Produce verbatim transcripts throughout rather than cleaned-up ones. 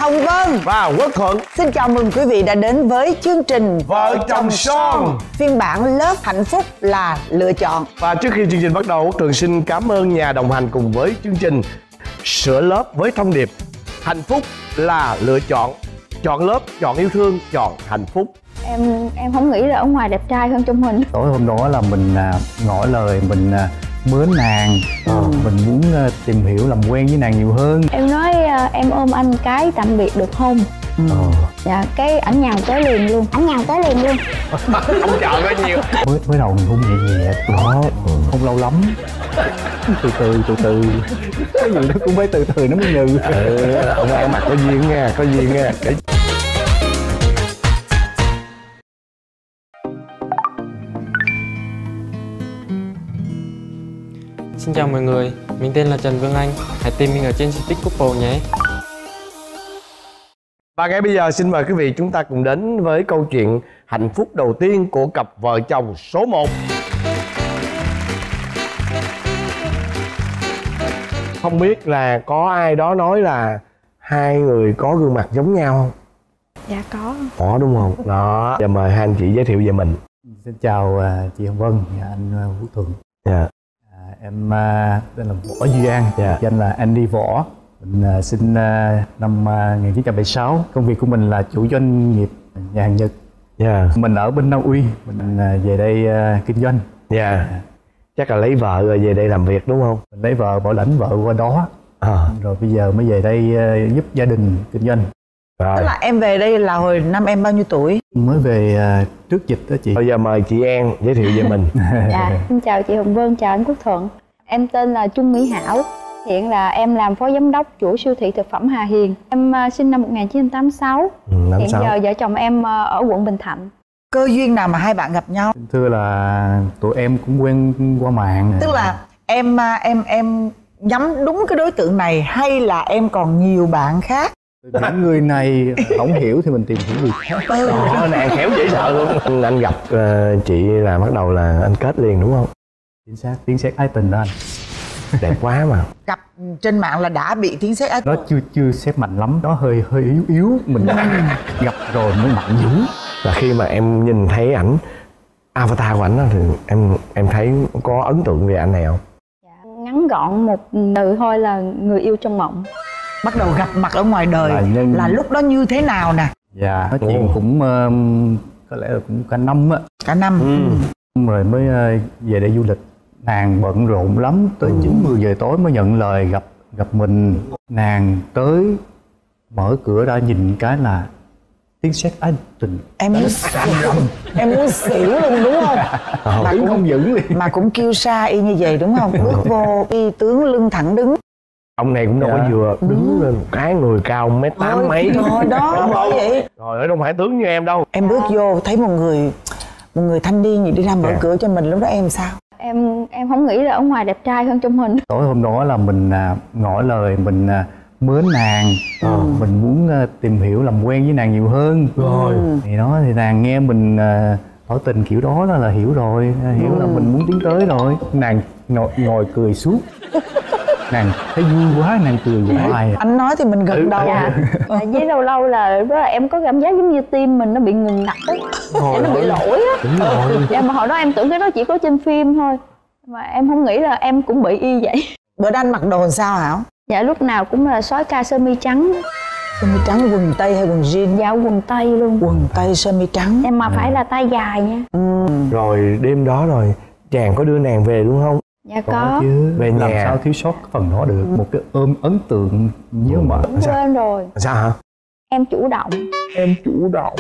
Hồng Vân và Quốc Thuận. Xin chào mừng quý vị đã đến với chương trình Vợ chồng son, phiên bản lớp hạnh phúc là lựa chọn. Và trước khi chương trình bắt đầu, Quốc Thuận xin cảm ơn nhà đồng hành cùng với chương trình, sữa lớp với thông điệp hạnh phúc là lựa chọn. Chọn lớp, chọn yêu thương, chọn hạnh phúc. Em em không nghĩ là ở ngoài đẹp trai hơn trong hình. Tối hôm đó là mình à, ngỏ lời mình à, mến nàng, ừ. mình muốn à, tìm hiểu làm quen với nàng nhiều hơn. Em nói à, em ôm anh cái tạm biệt được không? Ừ. Dạ, cái ảnh nhào tới liền luôn. Ảnh nhào tới liền luôn. Không chờ có nhiều. Mới mới đầu mình hôn nhẹ nhẹ đó, ừ. không lâu lắm. Từ từ từ từ cái gì nó cũng phải từ từ nó mới nhừ. Ừ, ông ăn mặc có duyên nha, có duyên nha. Để... Xin chào mọi người, mình tên là Trần Vương Anh. Hãy tìm mình ở trên Stick Couple nhé. Và ngay bây giờ xin mời quý vị chúng ta cùng đến với câu chuyện hạnh phúc đầu tiên của cặp vợ chồng số một. Không biết là có ai đó nói là hai người có gương mặt giống nhau không? Dạ có. Có đúng không? Đó, giờ mời hai anh chị giới thiệu về mình. Xin chào uh, chị Hồng Vân và anh uh, Quốc Thuận. Dạ. À, em uh, tên là Võ Duy An, dạ. Danh là Andy Võ. Mình uh, sinh uh, năm uh, một nghìn chín trăm bảy mươi sáu. Công việc của mình là chủ doanh nghiệp nhà hàng Nhật. Dạ. Mình ở bên Na Uy, mình uh, về đây uh, kinh doanh. Dạ. dạ. Chắc là lấy vợ rồi về đây làm việc đúng không? Mình lấy vợ, bảo lãnh vợ qua đó. À. Rồi bây giờ mới về đây uh, giúp gia đình kinh doanh. Rồi. Tức là em về đây là hồi năm em bao nhiêu tuổi? Mới về uh, trước dịch đó chị. Bây giờ mời chị An giới thiệu về mình. Dạ, xin chào chị Hồng Vân, chào anh Quốc Thuận. Em tên là Trung Mỹ Hảo. Hiện là em làm phó giám đốc chuỗi siêu thị thực phẩm Hà Hiền. Em uh, sinh năm một nghìn chín trăm tám mươi sáu. Ừ, Hiện giờ vợ chồng em uh, ở quận Bình Thạnh. Cơ duyên nào mà hai bạn gặp nhau? Thưa là tụi em cũng quen qua mạng. Tức là em em em nhắm đúng cái đối tượng này hay là em còn nhiều bạn khác? Những người này không hiểu thì mình tìm hiểu người khác. Đó, nàng khéo dễ sợ luôn. Anh gặp uh, chị là bắt đầu là anh kết liền đúng không? Chính xác, tiếng sét ái tình đó anh. Đẹp quá mà. Gặp trên mạng là đã bị tiếng sét ái. Nó chưa chưa sét mạnh lắm, nó hơi hơi yếu yếu. Mình gặp rồi mới mạnh dữ. Là khi mà em nhìn thấy ảnh avatar của ảnh thì em em thấy có ấn tượng về anh này không? Dạ, ngắn gọn một từ thôi là người yêu trong mộng. Bắt đầu gặp mặt ở ngoài đời là, nhân... là lúc đó như thế nào nè? Dạ, nói chuyện oh. cũng uh, có lẽ là cũng cả năm á. Cả năm. Ừ. Rồi mới uh, về đây du lịch. Nàng bận rộn lắm, tới ừ. chín mười giờ tối mới nhận lời gặp gặp mình. Nàng tới mở cửa ra nhìn cái là tiếng sét ái tình. Em muốn em muốn xỉu luôn đúng không? Ờ, mà cũng không giữ liền. Mà cũng kêu sa y như vậy đúng không? Bước vô y tướng lưng thẳng đứng. Ông này cũng đâu dạ. có vừa đứng ừ. lên một cái người cao mét tám mấy. Rồi đó, đúng không vậy? Rồi ở đâu phải tướng như em đâu. Em bước vô thấy một người một người thanh niên gì đi ra mở dạ. cửa cho mình, lúc đó em sao? Em em không nghĩ là ở ngoài đẹp trai hơn trong hình. Tối hôm đó là mình à, ngỏ lời mình à, mến nàng, ừ. mình muốn à, tìm hiểu làm quen với nàng nhiều hơn. Rồi thì đó thì nàng nghe mình à, tỏ tình kiểu đó là, là hiểu rồi, hiểu ừ. là mình muốn tiến tới rồi. Nàng ngồi, ngồi cười suốt. Nàng thấy vui quá, nàng cười hoài. Anh nói thì mình gật ừ. đầu. Dạ. Tại vì lâu lâu là đó là em có cảm giác giống như tim mình nó bị ngừng đập á, nó bị lỗi á. Đúng rồi. Dạ mà hồi đó em tưởng cái đó chỉ có trên phim thôi, mà em không nghĩ là em cũng bị y vậy. Bữa đó anh mặc đồ làm sao Hảo? Dạ lúc nào cũng là sói ca sơ mi trắng. Sơ mi trắng quần tây hay quần jean? Dạ quần tây luôn. Quần tây sơ mi trắng. Em mà ừ. phải là tay dài nha. Ừ. Rồi đêm đó rồi chàng có đưa nàng về luôn không? Dạ có, có chứ. Về làm nhà sao thiếu sót cái phần đó được. Một cái ôm ấn tượng nhớ mà. Quên rồi. Sao hả? Em chủ động. Em chủ động.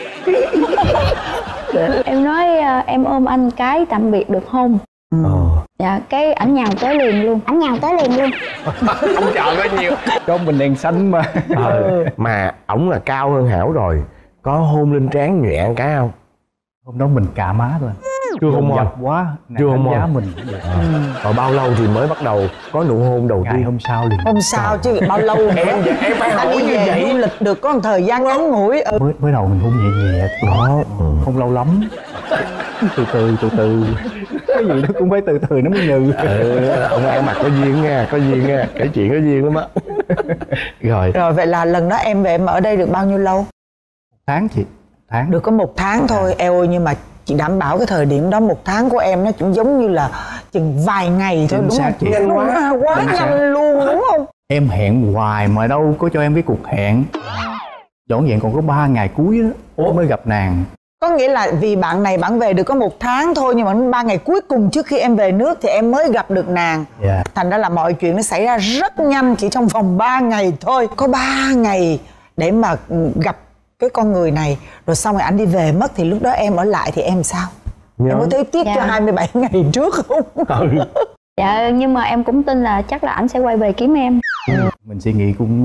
Em nói em ôm anh cái tạm biệt được không? Ừ. Dạ, cái ảnh nhào tới liền luôn. Ảnh nhào tới liền luôn. Không chờ có nhiều. Cho mình đèn xanh mà. Ờ, mà ổng là cao hơn Hảo rồi, có hôn lên trán nhẹ cái không? Hôm đó mình cà má thôi. Chưa hôn môi quá, chưa hôn môi mình. À. Ừ. Rồi bao lâu thì mới bắt đầu có nụ hôn đầu tiên? Ngày hôm sau liền. Hôm sau chứ bao lâu nữa? em em phải hỏi như vậy. Du lịch được có một thời gian ngắn ngủi. Ừ. Mới mới đầu mình hôn nhẹ nhẹ đó, ừ. không lâu lắm. Từ từ từ từ cái gì nó cũng phải từ từ nó mới nhừ. Ừ, ông ăn mặc có duyên nha, có duyên nha, kể chuyện có duyên lắm á. Rồi. Rồi vậy là lần đó em về em ở đây được bao nhiêu lâu? Tháng chị, tháng. Được có một tháng thôi. Eo ơi, nhưng mà chị đảm bảo cái thời điểm đó một tháng của em nó cũng giống như là chừng vài ngày thôi. Chính đúng xác không? chị. Nhanh quá. Quá Chính xác. nhanh luôn đúng không? Em hẹn hoài mà đâu có cho em cái cuộc hẹn. Dọn dẹn còn có ba ngày cuối đó Ủa? mới gặp nàng. Có nghĩa là vì bạn này bạn về được có một tháng thôi, nhưng mà ba ngày cuối cùng trước khi em về nước thì em mới gặp được nàng. Dạ. Thành ra là mọi chuyện nó xảy ra rất nhanh, chỉ trong vòng ba ngày thôi. Có ba ngày để mà gặp cái con người này, rồi xong rồi anh đi về mất, thì lúc đó em ở lại thì em sao? Nhớ. Em có thấy tiếc Dạ. cho hai mươi bảy ngày trước không? Ừ. Dạ, nhưng mà em cũng tin là chắc là ảnh sẽ quay về kiếm em. Mình suy nghĩ cũng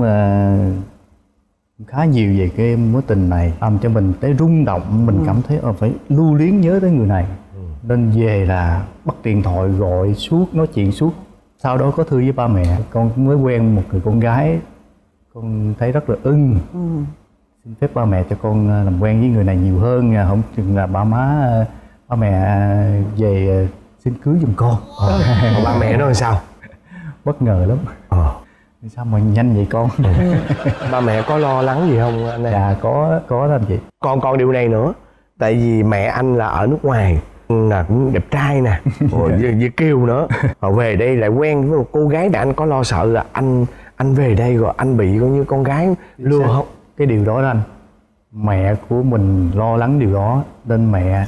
uh, khá nhiều về cái mối tình này, làm cho mình tới rung động. Mình ừ. cảm thấy uh, phải lưu luyến nhớ tới người này. ừ. Nên về là bắt điện thoại gọi suốt, nói chuyện suốt. Sau đó có thư với ba mẹ. Con mới quen một người con gái, con thấy rất là ưng. ừ. Xin phép ba mẹ cho con làm quen với người này nhiều hơn. Không chừng là ba má ba mẹ về xin cưới giùm con. ờ. Còn ba mẹ nó làm sao? Bất ngờ lắm. ờ. Sao mà nhanh vậy con? Ba mẹ có lo lắng gì không anh em? Dạ có, có làm gì. Còn còn điều này nữa, tại vì mẹ anh là ở nước ngoài, là cũng đẹp trai nè, rồi với, với Kiều nữa, rồi về đây lại quen với một cô gái, để anh có lo sợ là anh anh về đây rồi anh bị coi như con gái lừa Sao? không? Cái điều đó đó anh, mẹ của mình lo lắng điều đó, nên mẹ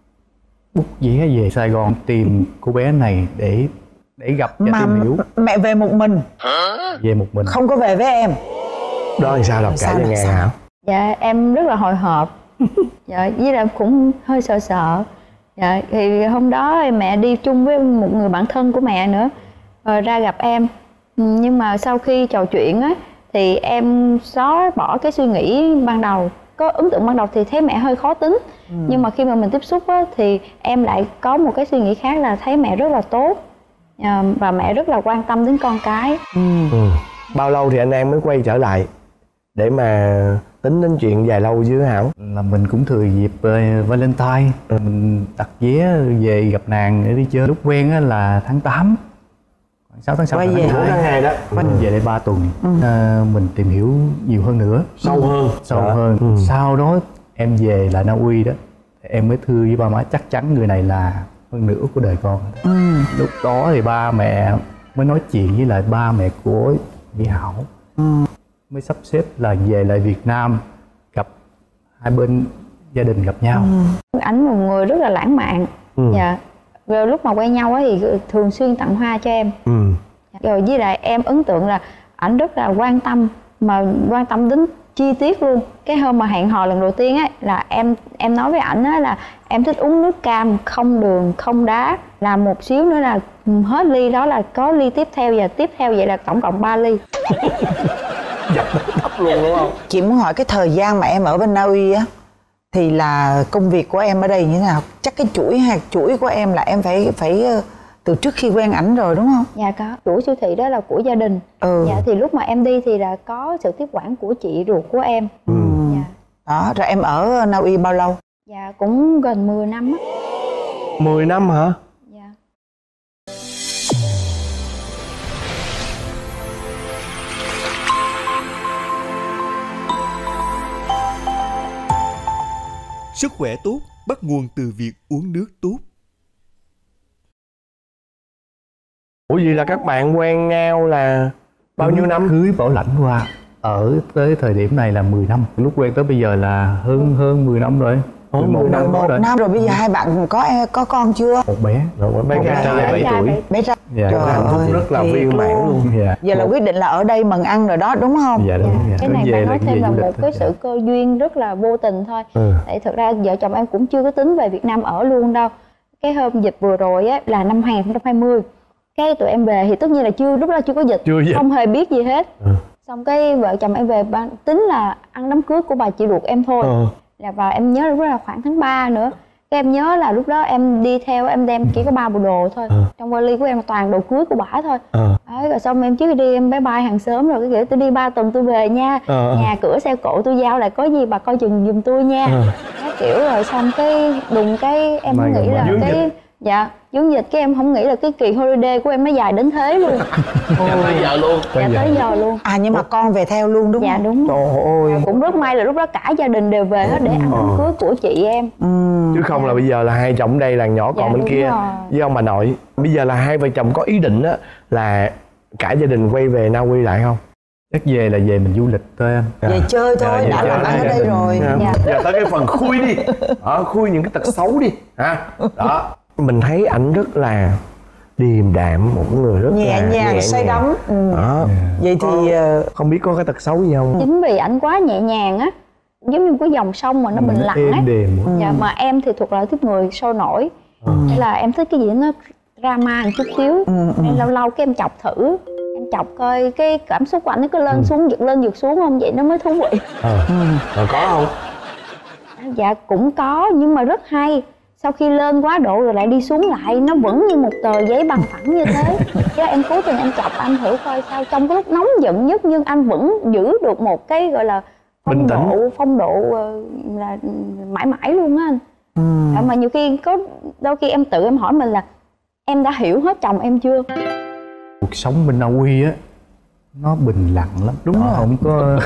bút vé về Sài Gòn tìm cô bé này để để gặp và Mà tìm hiểu. mẹ về một mình, Về một mình. không có về với em. Đó là sao, đọc kể Sao cho là nghe sao? hả? Dạ, em rất là hồi hộp. Dạ, với lại cũng hơi sợ sợ. Dạ, thì hôm đó mẹ đi chung với một người bạn thân của mẹ nữa, rồi ra gặp em. Nhưng mà sau khi trò chuyện á, thì em xóa bỏ cái suy nghĩ ban đầu. Có ấn tượng ban đầu thì thấy mẹ hơi khó tính. ừ. Nhưng mà khi mà mình tiếp xúc á, thì em lại có một cái suy nghĩ khác, là thấy mẹ rất là tốt. À, và mẹ rất là quan tâm đến con cái. ừ. Ừ. Bao lâu thì anh em mới quay trở lại để mà tính đến chuyện dài lâu với Hảo? Là mình cũng thừa dịp uh, Valentine, ừ. mình đặt vé về gặp nàng để đi chơi. Lúc quen á là tháng tám, khoảng sáu tháng sáu Quay tháng về. hai. tháng hai đó. Mình về đây ba tuần. ừ. À, mình tìm hiểu nhiều hơn nữa, Sâu hơn. sâu Đó. hơn. Ừ. Sau đó em về lại Na Uy đó, thì em mới thưa với ba má chắc chắn người này là phân nửa của đời con. Ừ. Lúc đó thì ba mẹ mới nói chuyện với lại ba mẹ của Mỹ Hảo, ừ. mới sắp xếp là về lại Việt Nam, gặp hai bên gia đình gặp nhau. ừ. Ảnh một người rất là lãng mạn. Ừ. Dạ. Rồi lúc mà quen nhau á thì thường xuyên tặng hoa cho em. Ừ. Rồi với lại em ấn tượng là ảnh rất là quan tâm, mà quan tâm đến chi tiết luôn. Cái hôm mà hẹn hò lần đầu tiên á, là em em nói với ảnh á là em thích uống nước cam không đường không đá, là một xíu nữa là hết ly đó là có ly tiếp theo, và tiếp theo vậy là tổng cộng ba ly. Thấp luôn đúng không? Chị muốn hỏi cái thời gian mà em ở bên Na Uy á, thì là công việc của em ở đây như thế nào? Chắc cái chuỗi hạt chuỗi của em là em phải phải từ trước khi quen ảnh rồi đúng không? Dạ có. Chuỗi siêu thị đó là của gia đình. ừ. Dạ thì lúc mà em đi thì là có sự tiếp quản của chị ruột của em. ừ. Dạ. Đó, rồi em ở Na Uy bao lâu? Dạ cũng gần mười năm á. mười năm hả? Dạ. Sức khỏe tốt bắt nguồn từ việc uống nước tốt. Ủa gì là các bạn quen nhau là bao nhiêu năm? Cưới bảo lãnh qua, ở tới thời điểm này là mười năm. Lúc quen tới bây giờ là hơn hơn mười năm rồi. Ồ, mười một mười năm năm đó rồi. Năm rồi, bây giờ hai bạn có có con chưa? Một bé. Rồi bé Một gái bé trai trai bảy bảy tuổi. tuổi. Bé ra. Dạ. Trời Hạnh phúc ơi, rất là thiệt viên mãn luôn. Dạ. Giờ là quyết định là ở đây mần ăn rồi đó đúng không? Dạ đúng. Dạ. Cái Cứ này về phải nói về thêm là du lịch một thôi. cái Dạ. sự cơ duyên rất là vô tình thôi. Ừ. Tại thực ra vợ chồng em cũng chưa có tính về Việt Nam ở luôn đâu. Cái hôm dịch vừa rồi á là năm hai không hai không, cái tụi em về thì tất nhiên là chưa, lúc đó chưa có dịch, Chưa dịch. không hề biết gì hết. Ừ. Xong cái vợ chồng em về ban tính là ăn đám cưới của bà chị ruột em thôi. Ừ. Là và em nhớ lúc đó là khoảng tháng ba nữa. Cái em nhớ là lúc đó em đi theo, em đem chỉ có ba bộ đồ thôi. Ừ. Trong vali của em là toàn đồ cưới của bả thôi. Ừ. Đấy, rồi xong em trước khi đi em bye bye hàng xóm rồi cái kiểu tôi đi ba tuần tôi về nha. Ờ, ờ. Nhà cửa xe cộ tôi giao lại, có gì bà coi chừng giùm tôi nha. Ờ. Cái kiểu rồi xong cái đùng cái em May mới nghĩ rồi, là dương cái Dạ, dương dịch cái em không nghĩ là cái kỳ holiday của em nó dài đến thế luôn. Dạ tới giờ luôn. Dạ tới giờ luôn. À nhưng mà con về theo luôn đúng Dạ không? đúng. Trời ơi. Cũng rất may là lúc đó cả gia đình đều về hết để ăn đám cưới của chị em. Chứ không là bây giờ là hai chồng đây, là nhỏ Dạ, còn bên đúng kia rồi. với ông bà nội. Bây giờ là hai vợ chồng có ý định á là cả gia đình quay về Na Uy lại không? Chắc về là về mình du lịch thôi anh. Về chơi thôi, Dạ, đã về làm chơi ăn ở gia đây đình. rồi. Dạ. Giờ tới cái phần khui đi. Đó, khui những cái tật xấu đi ha. Đó, mình thấy ảnh rất là điềm đạm, một người rất Nhẹ là nhàng, say đắm. Ừ. Đó. Vậy thì ờ, Không biết có cái tật xấu gì không? Chính vì ảnh quá nhẹ nhàng á, giống như cái dòng sông mà nó bình lặng êm á. đềm quá. Dạ, mà em thì thuộc loại tiếp người sôi nổi. Hay là em thích cái gì nó drama một chút xíu. Nên lâu lâu cái em chọc thử, em chọc coi cái cảm xúc của anh nó cứ lên xuống, giật lên giật xuống không, vậy nó mới thú vị. Ờ. Rồi có không? Dạ cũng có, nhưng mà rất hay. Sau khi lên quá độ rồi lại đi xuống lại, nó vẫn như một tờ giấy bằng phẳng như thế. Chứ em cố tình em chọc anh thử coi sao, trong cái lúc nóng giận nhất nhưng anh vẫn giữ được một cái gọi là phong Bình tĩnh. độ, phong độ ờ, là mãi mãi luôn á anh. Ừ. Mà nhiều khi có đôi khi em tự em hỏi mình là em đã hiểu hết chồng em chưa? Cuộc sống bên Na Uy á nó bình lặng lắm, đúng rồi, không có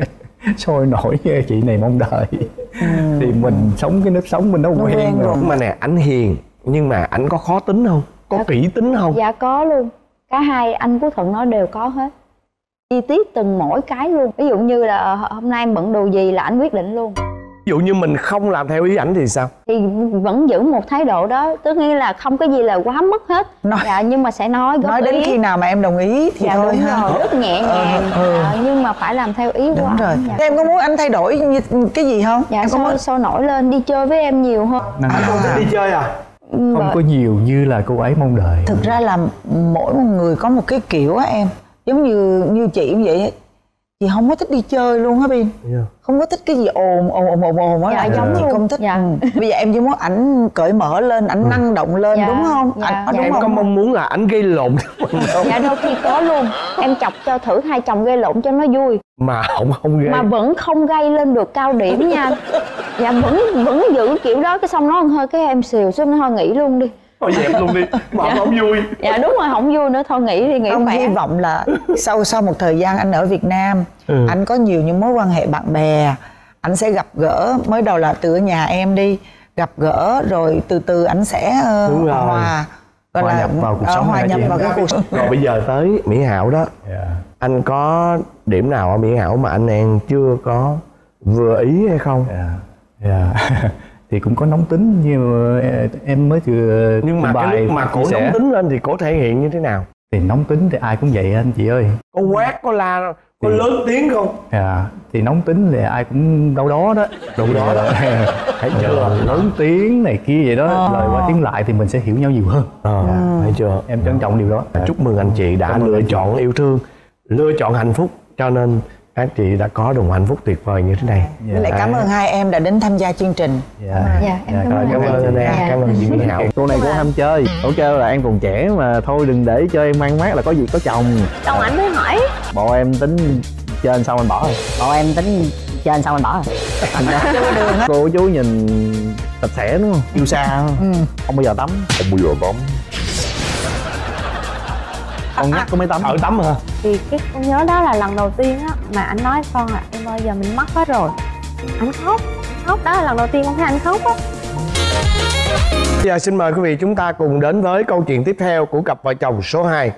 sôi nổi như chị này mong đợi. Thì mình sống cái nếp sống mình nó quen, quen rồi. rồi. Mà nè, ảnh hiền nhưng mà ảnh có khó tính không? Có kỹ tính không? Dạ có luôn. Cả hai anh của Thuận nó đều có hết. Chi tiết từng mỗi cái luôn. Ví dụ như là hôm nay em bận đồ gì là anh quyết định luôn. Ví dụ như mình không làm theo ý ảnh thì sao? Thì vẫn giữ một thái độ đó, tức nghĩa là không có gì là quá mức hết. Nói- Dạ, nhưng mà sẽ nói góp nói đến ý. khi nào mà em đồng ý thì Dạ thôi đúng ha. rồi, rất nhẹ nhàng. Ừ, ừ. Dạ, nhưng mà phải làm theo ý của Đúng anh. rồi. Dạ. Thế em có muốn anh thay đổi như cái gì không? Dạ, em có sôi, muốn sôi nổi lên, đi chơi với em nhiều hơn. Năng À. Đi chơi à? không có nhiều như là cô ấy mong đợi. Thực ra là mỗi một người có một cái kiểu á em. Giống như như chị cũng vậy á. Chị không có thích đi chơi luôn á Bin. Yeah. Không có thích cái gì ồn ồn ồn ồn ồn á, Dạ, là giống chị luôn. không thích. Dạ. Ừ. Bây giờ em chỉ muốn ảnh cởi mở lên, ảnh năng động lên, Dạ, đúng không? dạ, Ảnh, dạ, đúng Em không? có mong muốn là ảnh gây lộn không? Dạ đôi khi có luôn. Em chọc cho thử hai chồng gây lộn cho nó vui. Mà không không gây. Mà vẫn không gây lên được cao điểm nha. Dạ vẫn vẫn giữ kiểu đó, cái xong nó hơi cái em xìu xuống nó thôi nghỉ luôn đi. Thôi dẹp luôn đi, mà không vui. Dạ đúng rồi, không vui nữa thôi nghỉ thì nghỉ Ông khỏe. hy vọng là sau sau một thời gian anh ở Việt Nam, Ừ. anh có nhiều những mối quan hệ bạn bè, anh sẽ gặp gỡ. Mới đầu là từ ở nhà em đi gặp gỡ, rồi từ từ anh sẽ uh, Đúng rồi. hòa gọi Hòa là nhập vào cuộc ờ, sống hòa hả nhập chị? vào cái cuộc sống. Rồi bây giờ tới Mỹ Hảo đó, Dạ. anh có điểm nào ở Mỹ Hảo mà anh đang chưa có vừa ý hay không? Dạ. Dạ. Thì cũng có nóng tính, nhưng mà em mới vừa Nhưng mà trình cái bày lúc mà cổ chia sẻ. nóng tính lên thì cổ thể hiện như thế nào? Thì nóng tính thì ai cũng vậy anh chị ơi. Có quát, có la, có Ừ. lớn tiếng không? Dạ. Thì nóng tính thì ai cũng đâu đó đó. Đâu đó đó. Thấy chưa? Lớn tiếng này kia vậy đó. Ờ. Lời qua tiếng lại thì mình sẽ hiểu nhau nhiều hơn. Ờ, thấy chưa? Em trân trọng điều đó. Chúc mừng anh chị đã Cảm ơn lựa anh chị. chọn yêu thương, lựa chọn hạnh phúc, cho nên các chị đã có được một hạnh phúc tuyệt vời như thế này. Dạ. Với lại cảm ơn hai em đã đến tham gia chương trình. Dạ. Dạ, em cảm rồi, ơn Cảm ơn anh em, Dạ. cảm ơn chị Mỹ Hảo. Cô này cô ham chơi, cổ kêu là em còn trẻ mà thôi đừng để cho em mang mát là có việc có chồng. Chồng ảnh mới hỏi. Bộ em tính trên xong anh bỏ rồi. Bộ em tính trên xong anh bỏ rồi. Cô chú nhìn sạch sẽ đúng không? Yêu xa không? Không bao giờ tắm. Không bao giờ tắm. Con nhắc có mấy tắm. Ở tắm hả? Thì cái con nhớ đó là lần đầu tiên á mà anh nói con là em ơi giờ mình mất hết rồi. Anh khóc, khóc đó là lần đầu tiên con thấy anh khóc á. Bây giờ xin mời quý vị chúng ta cùng đến với câu chuyện tiếp theo của cặp vợ chồng số hai.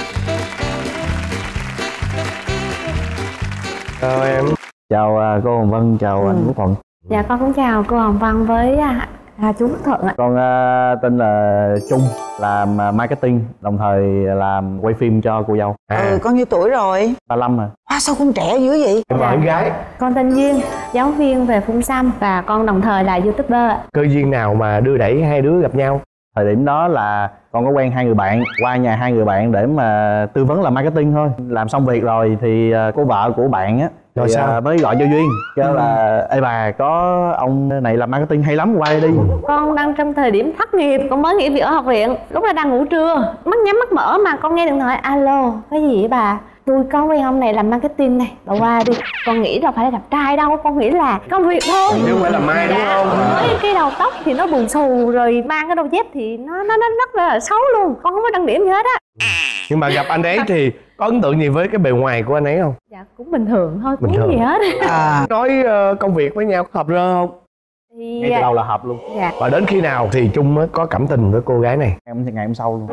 Chào em. Chào à, cô Hồng Vân, chào anh Quốc Thuận. Dạ con cũng chào cô Hồng Vân với à, à, chú Quốc Thuận ạ. Con à, tên là Trung, làm à, marketing, đồng thời làm quay phim cho cô dâu. À, Ừ, con nhiêu tuổi rồi? ba lăm à. Wow, sao con trẻ dữ vậy? em là em gái. Con tên Duyên, giáo viên về phun xăm và con đồng thời là youtuber ạ. Cơ duyên nào mà đưa đẩy hai đứa gặp nhau? Thời điểm đó là con có quen hai người bạn, qua nhà hai người bạn để mà tư vấn làm marketing thôi. Làm xong việc rồi thì à, cô vợ của bạn á Rồi thì, sao? à, mới gọi cho Duyên, kêu là ê bà có ông này làm marketing hay lắm, qua đây đi. Con đang trong thời điểm thất nghiệp, con mới nghỉ việc ở học viện. Lúc đó đang ngủ trưa, mắt nhắm mắt mở mà con nghe điện thoại alo, cái gì vậy bà? tôi có quen ông này làm marketing này, bà qua đi. Con nghĩ là phải là đẹp trai đâu, con nghĩ là công việc thôi. Chứ không phải là Mai đúng không? Với cái đầu tóc thì nó bù xù, rồi mang cái đôi dép thì nó nó nó rất là xấu luôn. Con không có đăng điểm gì hết á. Nhưng mà gặp anh ấy thì có ấn tượng gì với cái bề ngoài của anh ấy không? Dạ cũng bình thường thôi, Bình cũng thường. gì hết. À, nói uh, công việc với nhau có hợp rơ không? Thì ngay từ đầu là hợp luôn. dạ. Và đến khi nào thì Trung mới có cảm tình với cô gái này? Em ngày hôm sau luôn.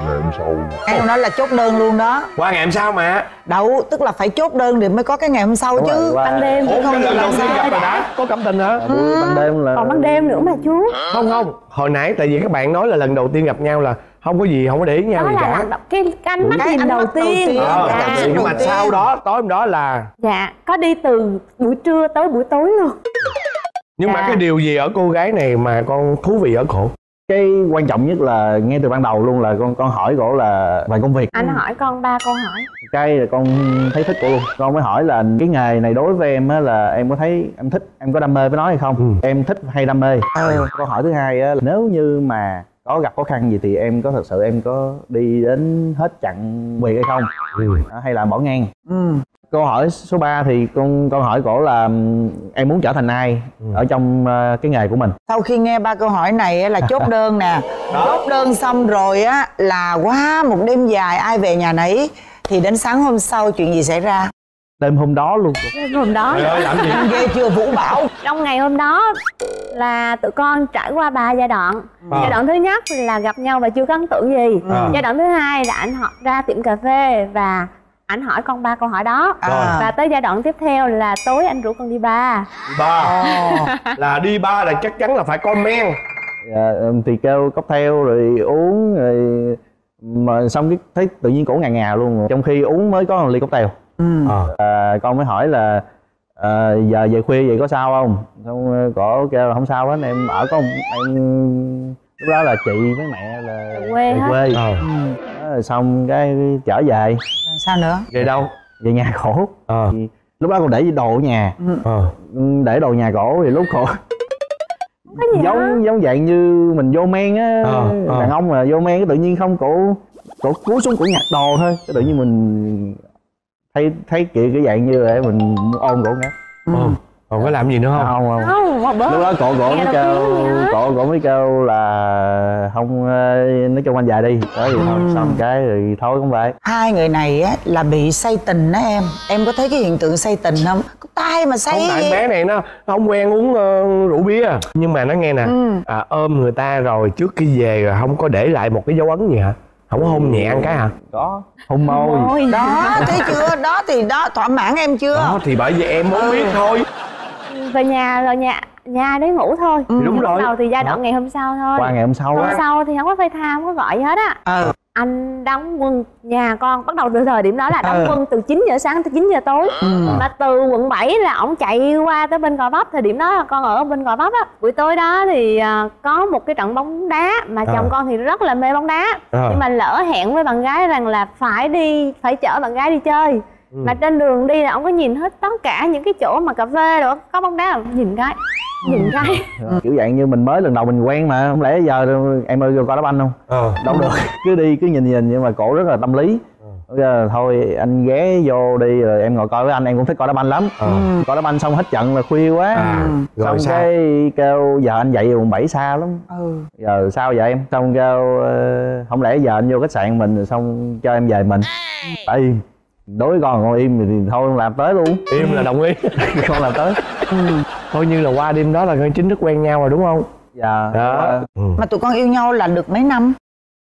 Em nói là chốt đơn luôn đó. Qua ngày hôm sau mà. Đâu, tức là phải chốt đơn thì mới có cái ngày hôm sau. Đúng chứ rồi, qua... ban đêm. Ủa, không lần là đầu tiên sao? gặp là đã có cảm tình hả? Ừ. Ban đêm là Còn ban đêm nữa mà chú. Không không, hồi nãy tại vì các bạn nói là lần đầu tiên gặp nhau là không có gì, không có để ý nhau Đó gì là cả. lần đầu, cái, cái ánh mắt Cái nhìn ánh đầu mắt đầu tiên. tiên. Ờ, Dạ. Dạ. Đầu nhưng mà tiên. sau đó tối hôm đó là Dạ, có đi từ buổi trưa tới buổi tối luôn. nhưng mà Dạ. cái điều gì ở cô gái này mà con thú vị ở cổ? cái quan trọng nhất là ngay từ ban đầu luôn là con con hỏi cổ là về công việc. Anh hỏi con ba câu hỏi. Cái là con thấy thích cổ luôn, con mới hỏi là cái nghề này đối với em á là em có thấy em thích, em có đam mê với nó hay không? Ừ. Em thích hay đam mê? Ừ. Câu hỏi thứ hai á là nếu như mà có gặp khó khăn gì thì em có thật sự em có đi đến hết chặng việc hay không? Ừ. Hay là bỏ ngang? Ừ. Câu hỏi số ba thì con con hỏi cổ là em muốn trở thành ai ừ. ở trong uh, cái nghề của mình. Sau khi nghe ba câu hỏi này á, là chốt đơn nè. Chốt đơn xong rồi á là qua một đêm dài ai về nhà nấy. Thì đến sáng hôm sau chuyện gì xảy ra? Đêm hôm đó luôn. Đêm hôm đó. Trời ơi, làm gì? Ghê chưa Vũ Bảo? Trong ngày hôm đó là tụi con trải qua ba giai đoạn. À. Giai đoạn thứ nhất là gặp nhau và chưa có ấn tượng gì. À. Giai đoạn thứ hai là anh họ ra tiệm cà phê và anh hỏi con ba câu hỏi đó. À. Và tới giai đoạn tiếp theo là tối anh rủ con đi bar. Ba là đi ba là chắc chắn là phải có men. Dạ, thì kêu cocktail rồi uống rồi mà xong cái thấy tự nhiên cổ ngà ngà luôn, trong khi uống mới có một ly cocktail. Ừ. À. À, con mới hỏi là à, giờ về khuya vậy có sao không? Xong cổ kêu là không sao hết, em ở có một em lúc đó là chị với mẹ là Về quê về hết. quê. À. Đó, rồi xong cái trở về Rồi sao nữa? Về đâu? về nhà cổ. À. Thì lúc đó còn để đồ ở nhà. À. Để đồ nhà cổ thì lúc cổ Cái gì đó? giống giống dạng như mình vô men á. Ờ, ờ. Đàn ông mà vô men cái tự nhiên không cổ cổ cúi xuống cổ nhặt đồ thôi, cái tự nhiên mình thấy thấy kiểu cái dạng như vậy mình muốn ôm cổ ngắt. Ừ. Còn có làm gì nữa không? Không không. Không, một bữa. Lúc đó cổ cổ Nghe mới đầu kêu tiên gì hết. cổ cổ mới kêu là không, nói chung anh về đi. Đó thì thôi xong cái rồi thôi không vậy. Hai người này á là bị say tình đó em. Em có thấy cái hiện tượng say tình không? Có tay mà say Không, tại gì? bé này nó không quen uống uh, rượu bia. Nhưng mà nó nghe nè, Ừ. à, ôm người ta rồi trước khi về rồi không có để lại một cái dấu ấn gì hả? Không có hôn nhẹ ăn cái hả? Có hôn môi. Ôi. Đó, thấy chưa? Đó thì đó, thỏa mãn em chưa? Đó thì bởi vì em muốn biết thôi. Về nhà rồi nhà nhà đấy ngủ thôi. Thì đúng Lúc rồi. đầu thì giai đoạn ngày hôm sau thôi. Qua ngày hôm sau Hôm á. sau thì không có FaceTime, không có gọi gì hết á. Ờ. Anh đóng quân nhà con bắt đầu từ thời điểm đó là đóng Ừ. quân từ chín giờ sáng tới chín giờ tối. Mà từ quận bảy là ổng chạy qua tới bên Gò Vấp. Thời điểm đó là con ở bên Gò Vấp á. Buổi tối đó thì à, có một cái trận bóng đá mà chồng À. con thì rất là mê bóng đá. À. Nhưng mà lỡ hẹn với bạn gái rằng là phải đi, phải chở bạn gái đi chơi. Mà trên đường đi là ổng có nhìn hết tất cả những cái chỗ mà cà phê rồi có bóng đá, nhìn cái nhìn cái Kiểu dạng như mình mới lần đầu mình quen mà không lẽ giờ em ơi vô coi đá banh không? Ờ. Đâu được. Cứ đi cứ nhìn nhìn nhưng mà cổ rất là tâm lý. Bây giờ thôi anh ghé vô đi rồi em ngồi coi với anh, em cũng thích coi đá banh lắm. Ờ. Coi đá banh xong hết trận là khuya quá. À, rồi xong sao? cái kêu giờ anh dậy quận bảy xa lắm. Ừ. Giờ sao vậy em? Xong kêu ờ, không lẽ giờ anh vô khách sạn mình rồi xong cho em về mình. Tại im. Đối với con con im thì thôi không làm tới luôn. Im là đồng ý. Không làm tới. Coi như là qua đêm đó là chính thức quen nhau rồi đúng không? Dạ. Đó. Ừ. Mà tụi con yêu nhau là được mấy năm?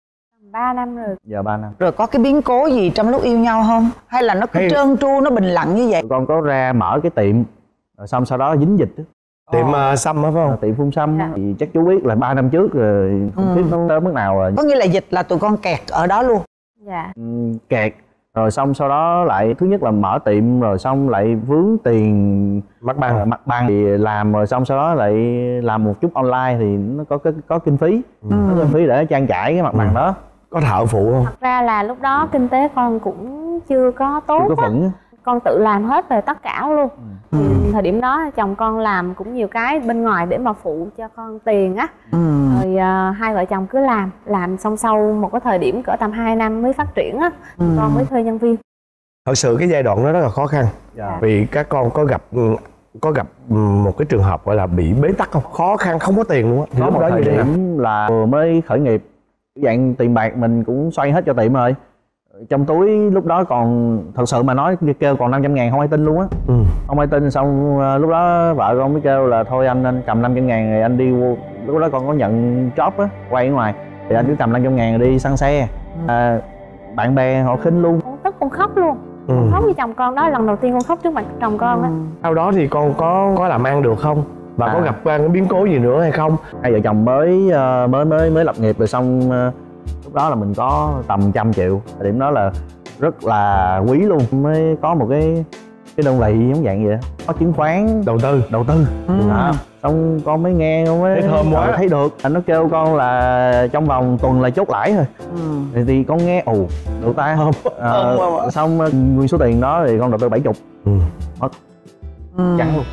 ba năm rồi. Giờ ba năm. Rồi có cái biến cố gì trong lúc yêu nhau không? Hay là nó cứ Hay- trơn tru, nó bình lặng như vậy? Tụi con có ra mở cái tiệm rồi xong sau đó dính dịch á. Tiệm uh, xăm á phải Ờ, không? tiệm phun xăm Dạ. thì chắc chú biết là ba năm trước rồi không biết nó tới mức nào rồi. Có nghĩa là dịch là tụi con kẹt ở đó luôn. Dạ. Ừm, kẹt rồi xong sau đó lại thứ nhất là mở tiệm rồi xong lại vướng tiền Mặt bằng. ờ, mặt bằng thì làm rồi xong sau đó lại làm một chút online thì nó có có, có kinh phí, có kinh phí để trang trải cái mặt bằng đó. Có thợ phụ không? Thật ra là lúc đó kinh tế con cũng chưa có tốt Chưa có á. phận á. Con tự làm hết về tất cả luôn. Thì thời điểm đó chồng con làm cũng nhiều cái bên ngoài để mà phụ cho con tiền á. Ừ. Rồi à, hai vợ chồng cứ làm làm xong sau một cái thời điểm cỡ tầm hai năm mới phát triển á, con mới thuê nhân viên. Thật sự cái giai đoạn đó rất là khó khăn. Dạ. Vì các con có gặp có gặp một cái trường hợp gọi là bị bế tắc không? Khó khăn, không có tiền luôn á. Có một thời điểm là vừa mới khởi nghiệp, dạng tiền bạc mình cũng xoay hết cho tiệm rồi. Trong túi lúc đó còn, thật sự mà nói kêu còn năm trăm ngàn không ai tin luôn á. Ừ. Không ai tin, xong lúc đó vợ con mới kêu là thôi anh anh cầm năm trăm ngàn rồi anh đi, lúc đó con có nhận job á, quay ở ngoài thì anh cứ cầm năm trăm ngàn rồi đi xăng xe. À, bạn bè họ khinh luôn. Con tức con khóc luôn. Ừ. Con khóc với chồng con, đó là lần đầu tiên con khóc trước mặt chồng con á. Sau đó thì con có có làm ăn được không? Và à. có gặp cái biến cố gì nữa hay không? Hai vợ chồng mới mới mới mới lập nghiệp rồi, xong lúc đó là mình có tầm trăm triệu. Thời điểm đó là rất là quý luôn, mới có một cái cái đơn vị giống dạng vậy đó. Có chứng khoán đầu tư đầu tư ừ. Đó. Xong con mới nghe, con mới thấy thơm quá, thấy được. Anh nó kêu con là trong vòng tuần là chốt lãi thôi. Ừ. thì, thì con nghe ồ được ta không à, xong nguyên số tiền đó thì con đầu tư bảy chục. Ừ. Mất ừ. Trắng luôn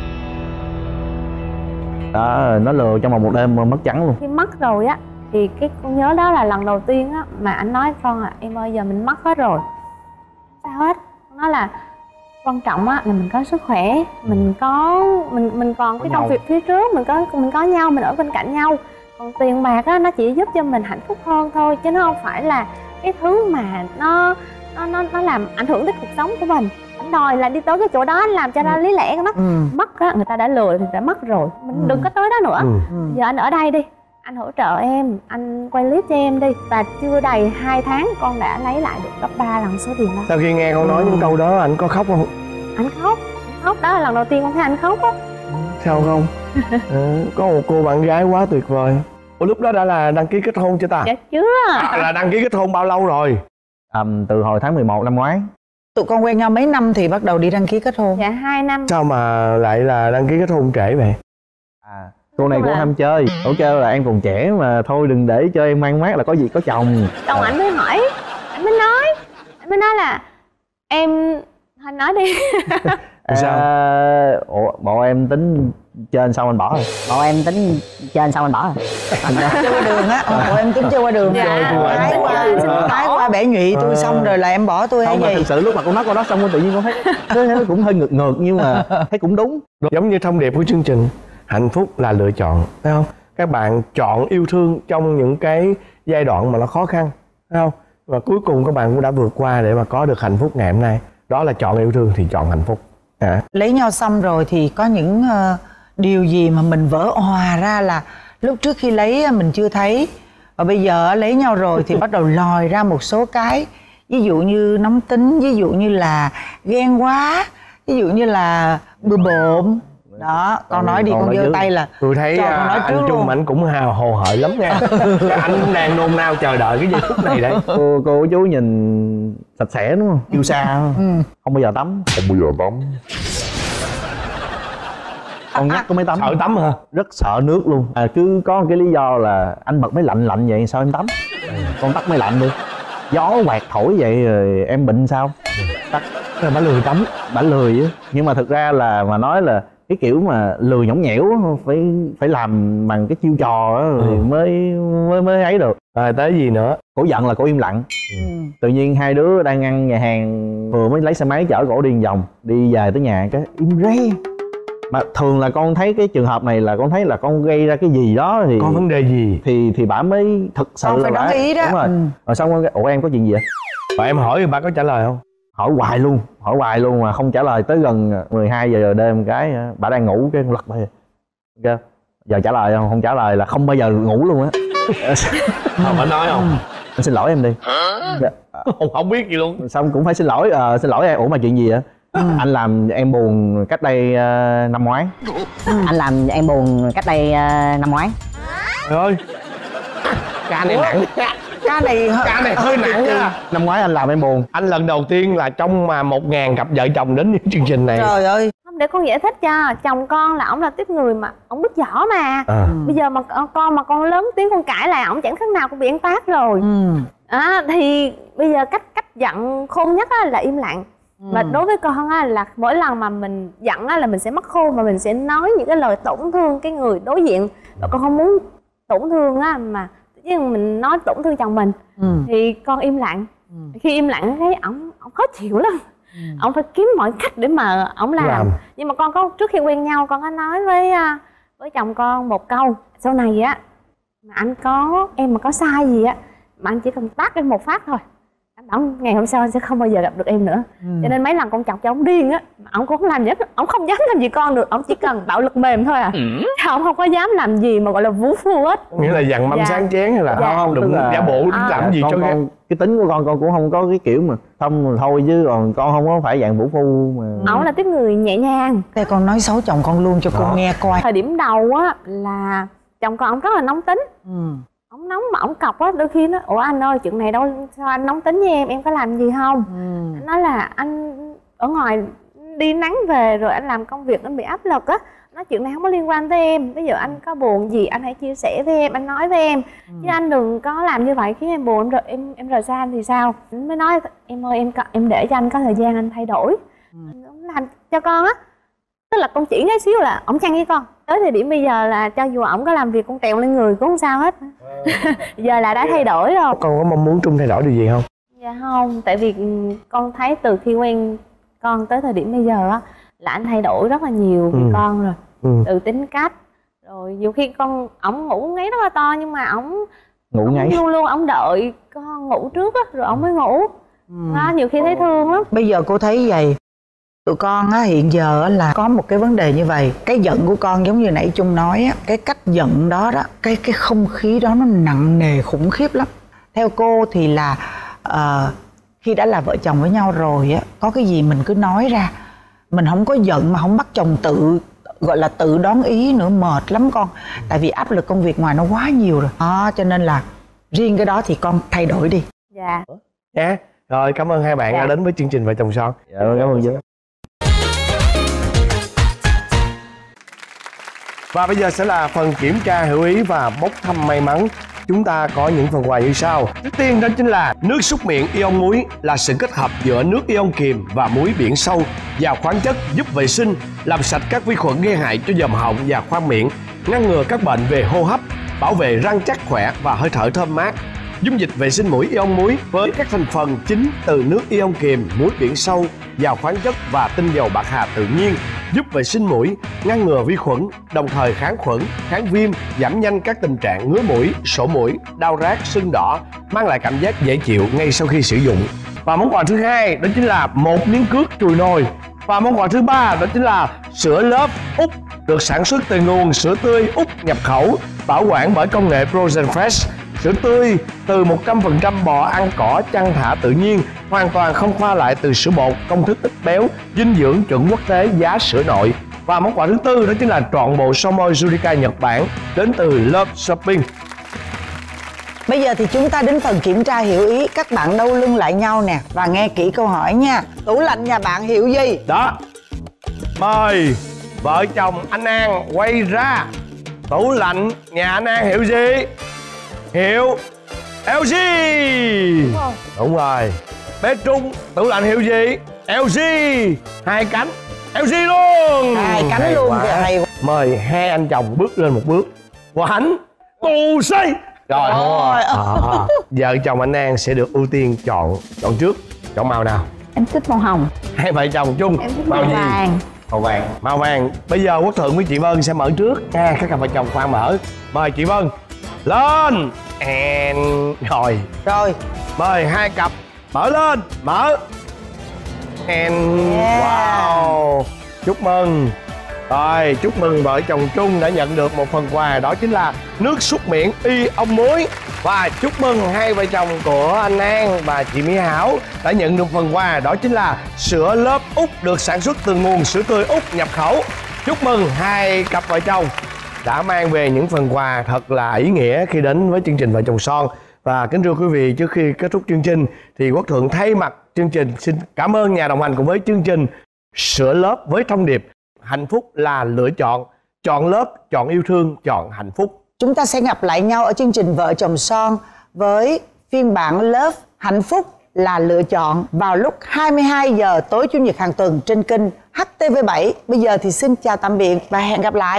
đó, nó lừa trong vòng một đêm mà mất trắng luôn. Khi mất rồi á thì cái con nhớ đó là lần đầu tiên á mà anh nói con à, em ơi giờ mình mất hết rồi. Sao hết? Nó là quan trọng á là mình có sức khỏe, mình có mình mình còn có cái nhau. Công việc phía trước mình có mình có nhau, mình ở bên cạnh nhau. Còn tiền bạc á nó chỉ giúp cho mình hạnh phúc hơn thôi, chứ nó không phải là cái thứ mà nó nó nó, nó làm ảnh hưởng tới cuộc sống của mình. Anh đòi là đi tới cái chỗ đó anh làm cho ra lý lẽ nó ừ. Mất á, người ta đã lừa thì đã mất rồi, mình ừ. đừng có tới đó nữa. Ừ. Giờ anh ở đây đi, anh hỗ trợ em, anh quay clip cho em đi. Và chưa đầy hai tháng con đã lấy lại được gấp ba lần số tiền đó. Sau khi nghe con nói ừ. những câu đó anh có khóc không? Anh khóc, anh khóc, đó là lần đầu tiên con thấy anh khóc á. Sao không? Ừ, có một cô bạn gái quá tuyệt vời. Ủa lúc đó đã là đăng ký kết hôn chưa ta? Dạ chưa. À, là đăng ký kết hôn bao lâu rồi? À, từ hồi tháng mười một năm ngoái. Tụi con quen nhau mấy năm thì bắt đầu đi đăng ký kết hôn? Dạ hai năm. Sao mà lại là đăng ký kết hôn trễ vậy? À, cô này cô là... ham chơi. Cô kêu là em còn trẻ mà thôi đừng để cho em mang mát, là có gì có chồng. Chồng à. Anh mới hỏi, anh mới nói, anh mới nói là em, anh nói đi. À, sao? Ủa, bộ em tính trên xong anh bỏ rồi. Bộ em tính trên xong anh bỏ rồi. Chơi qua đường á, bộ em tính chơi qua đường. Dạ. Tái qua, tái qua bẻ nhụy tôi xong rồi là em bỏ tôi hay gì? Không, mà thực sự lúc mà con nói con đó xong tự nhiên con thấy nó cũng hơi ngược ngược nhưng mà thấy cũng đúng. Giống như thông điệp của chương trình, hạnh phúc là lựa chọn, thấy không? Các bạn chọn yêu thương trong những cái giai đoạn mà nó khó khăn, thấy không? Và cuối cùng các bạn cũng đã vượt qua để mà có được hạnh phúc ngày hôm nay. Đó là chọn yêu thương thì chọn hạnh phúc. À. Lấy nhau xong rồi thì có những uh, điều gì mà mình vỡ òa ra là lúc trước khi lấy mình chưa thấy, và bây giờ lấy nhau rồi thì bắt đầu lòi ra một số cái, ví dụ như nóng tính, ví dụ như là ghen quá, ví dụ như là bừa bộn đó. Con nói đi, con giơ tay là tôi thấy à, anh Trung ảnh cũng hào hồ hởi lắm nha. Anh đang nôn nao chờ đợi cái giây phút này đấy. Cô cô chú nhìn sạch sẽ đúng không, yêu xa không? Ừ. Không bao giờ tắm, không bao giờ tắm. Con nhắc có mới tắm. Sợ tắm hả? Rất sợ nước luôn. À, cứ có một cái lý do là anh bật máy lạnh lạnh vậy sao em tắm? Con tắt máy lạnh đi, gió quạt thổi vậy rồi em bệnh sao? Tắt. Rồi bà lười tắm. Bà lười á. Nhưng mà thực ra là mà nói là cái kiểu mà lười nhõng nhẽo phải phải làm bằng cái chiêu trò đó thì ừ. mới mới mới ấy được. Rồi tới gì nữa? Cổ giận là cổ im lặng. Ừ. Tự nhiên hai đứa đang ăn nhà hàng, vừa mới lấy xe máy chở cổ đi vòng, đi về tới nhà cái im re. Mà thường là con thấy cái trường hợp này là con thấy là con gây ra cái gì đó thì có vấn đề gì thì thì bà mới thực sự con là phải bà ý đó. Đúng rồi. Ừ. Rồi xong con ủa em có chuyện gì vậy? Và em hỏi thì bà có trả lời không? Hỏi hoài luôn, hỏi hoài luôn mà không trả lời. Tới gần mười hai giờ đêm cái bà đang ngủ cái lật bà okay. Giờ trả lời không? Không trả lời là không bao giờ ngủ luôn á. Không phải nói không? Anh xin lỗi em đi. Dạ. Không, không biết gì luôn. Xong cũng phải xin lỗi, à, xin lỗi em. Ủa mà chuyện gì vậy? Ừ. Anh làm em buồn cách đây uh, năm ngoái. Ừ. Anh làm em buồn cách đây uh, năm ngoái. Trời ơi, ca này nặng. Ca này ca này hơi nặng nha. Năm ngoái anh làm em buồn. Anh lần đầu tiên là trong mà một ngàn cặp vợ chồng đến những chương trình này. Trời ơi. Không, để con giải thích cho. Chồng con là ổng là tiếp người mà ổng biết võ mà. À. Bây giờ mà con mà con lớn tiếng con cãi là ổng chẳng khác nào cũng bị ăn tát rồi. Ừ. À, thì bây giờ cách cách giận khôn nhất là im lặng. Ừ. Mà đối với con á, là mỗi lần mà mình giận á, là mình sẽ mất khôn và mình sẽ nói những cái lời tổn thương cái người đối diện. Và con không muốn tổn thương á, mà nhưng mình nói tổn thương chồng mình. Ừ. Thì con im lặng. ừ. Khi im lặng thấy ổng ổng khó chịu lắm. ừ. Ổng phải kiếm mọi cách để mà ổng làm. làm Nhưng mà con có trước khi quen nhau con có nói với với chồng con một câu: sau này á mà anh có em mà có sai gì á mà anh chỉ cần tát em một phát thôi, anh bảo ngày hôm sau anh sẽ không bao giờ gặp được em nữa. ừ. Cho nên mấy lần con chọc cho ổng điên á, ổng cũng không làm gì hết, ổng không dám làm gì con được, ổng chỉ cần bạo lực mềm thôi à. ừ. Ổng không có dám làm gì mà gọi là vũ phu hết. Nghĩa là dằn mâm dạ. sáng chén hay là dạ. không đừng là... giả bộ à. làm gì con, cho con, cái tính của con con cũng không có cái kiểu mà thông thôi, chứ còn con không có phải dạng vũ phu mà. Ổng là tiếp người nhẹ nhàng. Thế con nói xấu chồng con luôn cho Đó. con nghe coi. Thời điểm đầu á là chồng con ổng rất là nóng tính. ừ. Ổng nóng mà ổng cọc á, đôi khi nó ủa anh ơi chuyện này đâu sao anh nóng tính với em, em có làm gì không? ừ. Anh nói là anh ở ngoài đi nắng về rồi anh làm công việc anh bị áp lực á, nói chuyện này không có liên quan tới em, bây giờ anh có buồn gì anh hãy chia sẻ với em, anh nói với em. ừ. Chứ anh đừng có làm như vậy khiến em buồn, em rồi em em rời xa anh thì sao? Anh mới nói em ơi em em để cho anh có thời gian anh thay đổi. ừ. Anh làm cho con á, tức là con chỉ ngay xíu là ổng chăn với con. Tới thời điểm bây giờ là cho dù ổng có làm việc con tèo lên người cũng không sao hết. Giờ là đã thay đổi rồi. Con có mong muốn Trung thay đổi điều gì không? Dạ không, tại vì con thấy từ khi quen con tới thời điểm bây giờ á là anh thay đổi rất là nhiều với ừ. con rồi. ừ. Từ tính cách, rồi nhiều khi con ổng ngủ ngáy rất là to nhưng mà ổng ngủ ngáy luôn luôn ổng đợi con ngủ trước á rồi ổng mới ngủ. ừ. Đó, nhiều khi thấy thương lắm. Bây giờ cô thấy vậy, tụi con á hiện giờ là có một cái vấn đề như vậy, cái giận của con giống như nãy Trung nói á, cái cách giận đó đó, cái cái không khí đó nó nặng nề khủng khiếp lắm. Theo cô thì là uh, khi đã là vợ chồng với nhau rồi á, có cái gì mình cứ nói ra, mình không có giận mà không bắt chồng tự gọi là tự đón ý nữa, mệt lắm con. Tại vì áp lực công việc ngoài nó quá nhiều rồi đó, cho nên là riêng cái đó thì con thay đổi đi. Dạ. Dạ. Rồi cảm ơn hai bạn dạ. đã đến với chương trình Vợ Chồng Son. Dạ cảm ơn chú. Và bây giờ sẽ là phần kiểm tra hữu ý và bốc thăm may mắn. Chúng ta có những phần quà như sau. Trước tiên đó chính là nước súc miệng ion muối, là sự kết hợp giữa nước ion kiềm và muối biển sâu, giàu khoáng chất, giúp vệ sinh, làm sạch các vi khuẩn gây hại cho dòm họng và khoang miệng, ngăn ngừa các bệnh về hô hấp, bảo vệ răng chắc khỏe và hơi thở thơm mát. Dung dịch vệ sinh mũi ion muối với các thành phần chính từ nước ion kiềm, muối biển sâu, giàu khoáng chất và tinh dầu bạc hà tự nhiên, giúp vệ sinh mũi, ngăn ngừa vi khuẩn, đồng thời kháng khuẩn, kháng viêm, giảm nhanh các tình trạng ngứa mũi, sổ mũi, đau rát, sưng đỏ, mang lại cảm giác dễ chịu ngay sau khi sử dụng. Và món quà thứ hai đó chính là một miếng cước chùi nồi. Và món quà thứ ba đó chính là sữa Love Úc, được sản xuất từ nguồn sữa tươi Úc nhập khẩu, bảo quản bởi công nghệ Frozen Fresh. Sữa tươi từ một trăm phần trăm bò ăn cỏ chăn thả tự nhiên, hoàn toàn không pha lại từ sữa bột, công thức ít béo, dinh dưỡng chuẩn quốc tế, giá sữa nội. Và món quà thứ tư đó chính là trọn bộ son môi Jurica Nhật Bản đến từ Love Shopping. Bây giờ thì chúng ta đến phần kiểm tra hiểu ý. Các bạn đâu lưng lại nhau nè và nghe kỹ câu hỏi nha. Tủ lạnh nhà bạn hiệu gì? Đó. Mời vợ chồng anh An quay ra. Tủ lạnh nhà anh An hiệu gì? Hiệu lờ giê. Đúng rồi. Đúng rồi. Bé Trung tủ lạnh hiệu gì? lờ giê. Hai cánh lờ giê luôn. Hai cánh hay luôn kìa, hay quá. Mời hai anh chồng bước lên một bước. Quảnh tù xây. Rồi thôi. À, vợ chồng anh An sẽ được ưu tiên chọn. Chọn trước. Chọn màu nào? Em thích màu hồng. Hai vợ chồng Trung. Em thích màu, màu vàng. Màu vàng. Màu vàng. Bây giờ Quốc Thượng với chị Vân sẽ mở trước nha. Các cặp vợ chồng khoan mở. Mời chị Vân lên. And rồi. Rồi. Mời hai cặp mở lên. Mở. And yeah. Wow. Chúc mừng. Rồi, chúc mừng vợ chồng Trung đã nhận được một phần quà, đó chính là nước súc miệng y ong muối. Và chúc mừng hai vợ chồng của anh An và chị Mỹ Hảo đã nhận được phần quà, đó chính là sữa Love Úc, được sản xuất từ nguồn sữa tươi Úc nhập khẩu. Chúc mừng hai cặp vợ chồng đã mang về những phần quà thật là ý nghĩa khi đến với chương trình Vợ Chồng Son. Và kính thưa quý vị, trước khi kết thúc chương trình thì Quốc Thượng thay mặt chương trình xin cảm ơn nhà đồng hành cùng với chương trình sữa Love với thông điệp hạnh phúc là lựa chọn. Chọn Love, chọn yêu thương, chọn hạnh phúc. Chúng ta sẽ gặp lại nhau ở chương trình Vợ Chồng Son với phiên bản Love, hạnh phúc là lựa chọn vào lúc hai mươi hai giờ tối Chủ nhật hàng tuần trên kênh hát tê vê bảy. Bây giờ thì xin chào tạm biệt và hẹn gặp lại.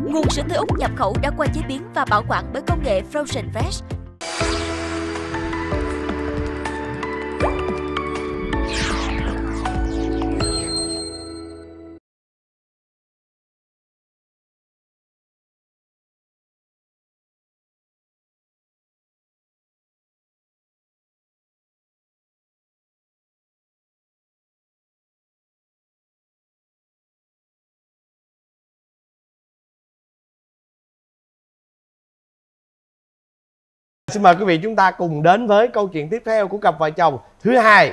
Nguồn sữa tươi Úc nhập khẩu đã qua chế biến và bảo quản bởi công nghệ Frozen Fresh. Xin mời quý vị chúng ta cùng đến với câu chuyện tiếp theo của cặp vợ chồng thứ hai.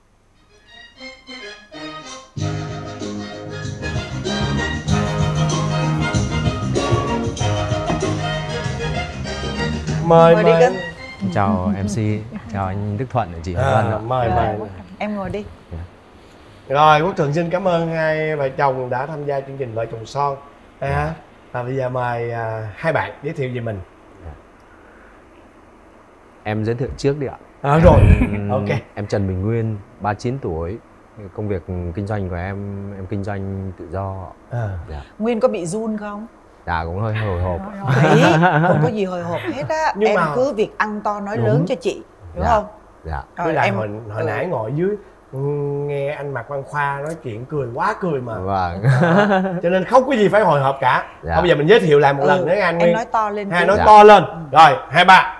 Mời Mời đi mời. Cưng. Chào em xê, chào anh Đức Thuận và chị À, Vân ạ. mời mời. Em ngồi đi. Rồi, Quốc Thuận xin cảm ơn hai vợ chồng đã tham gia chương trình Vợ Chồng Son. À, và bây giờ mời à, hai bạn giới thiệu về mình. Em giới thiệu trước đi ạ. À, rồi, Em, ok. Em Trần Bình Nguyên, ba mươi chín tuổi. Công việc kinh doanh của em, em kinh doanh tự do. À. Dạ. Nguyên có bị run không? Dạ cũng hơi hồi hộp. Đấy, không có gì hồi hộp hết á. Nhưng Em mà- cứ việc ăn to nói Đúng. lớn cho chị, đúng Dạ. không? Dạ. Với lại em hồi, hồi ừ. nãy ngồi dưới ừ, nghe anh Mạc Văn Khoa nói chuyện cười quá cười mà. Vâng. Đó. Cho nên không có gì phải hồi hộp cả. Dạ. Thôi bây giờ mình giới thiệu lại một Ừ, lần nữa nha anh em Nguyên. nói to lên Hai tí. nói Dạ. to lên. Rồi, hai ba.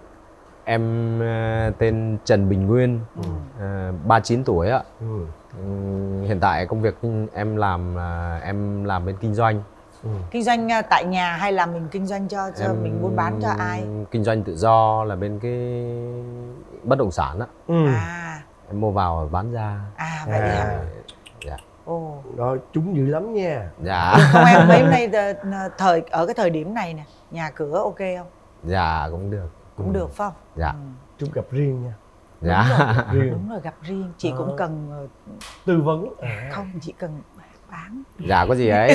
Em ờ, tên Trần Bình Nguyên, ờ, ba mươi chín tuổi ạ. Ừ. Ừm, Hiện tại công việc em làm là em làm bên kinh doanh. Ừ. Kinh doanh à, tại nhà hay là mình kinh doanh cho cho Em mình buôn bán cho ai? kinh doanh tự do là bên cái bất động sản á. Ừ. À, Em mua vào và bán ra. à vậy À. hả? Dạ. Ồ. Rồi, chúng dữ lắm nha. Dạ. Không em mấy hôm nay ờ, thời ở cái thời điểm này nè, nhà cửa ok không? Dạ cũng được. Cũng được phải không? Dạ. Ừ. Chúng gặp riêng nha. Dạ. Riêng. Đúng rồi, gặp riêng. Chị cũng Ờ. cần ờ, Tư vấn. À. không, chị cần bán. Dạ có gì ấy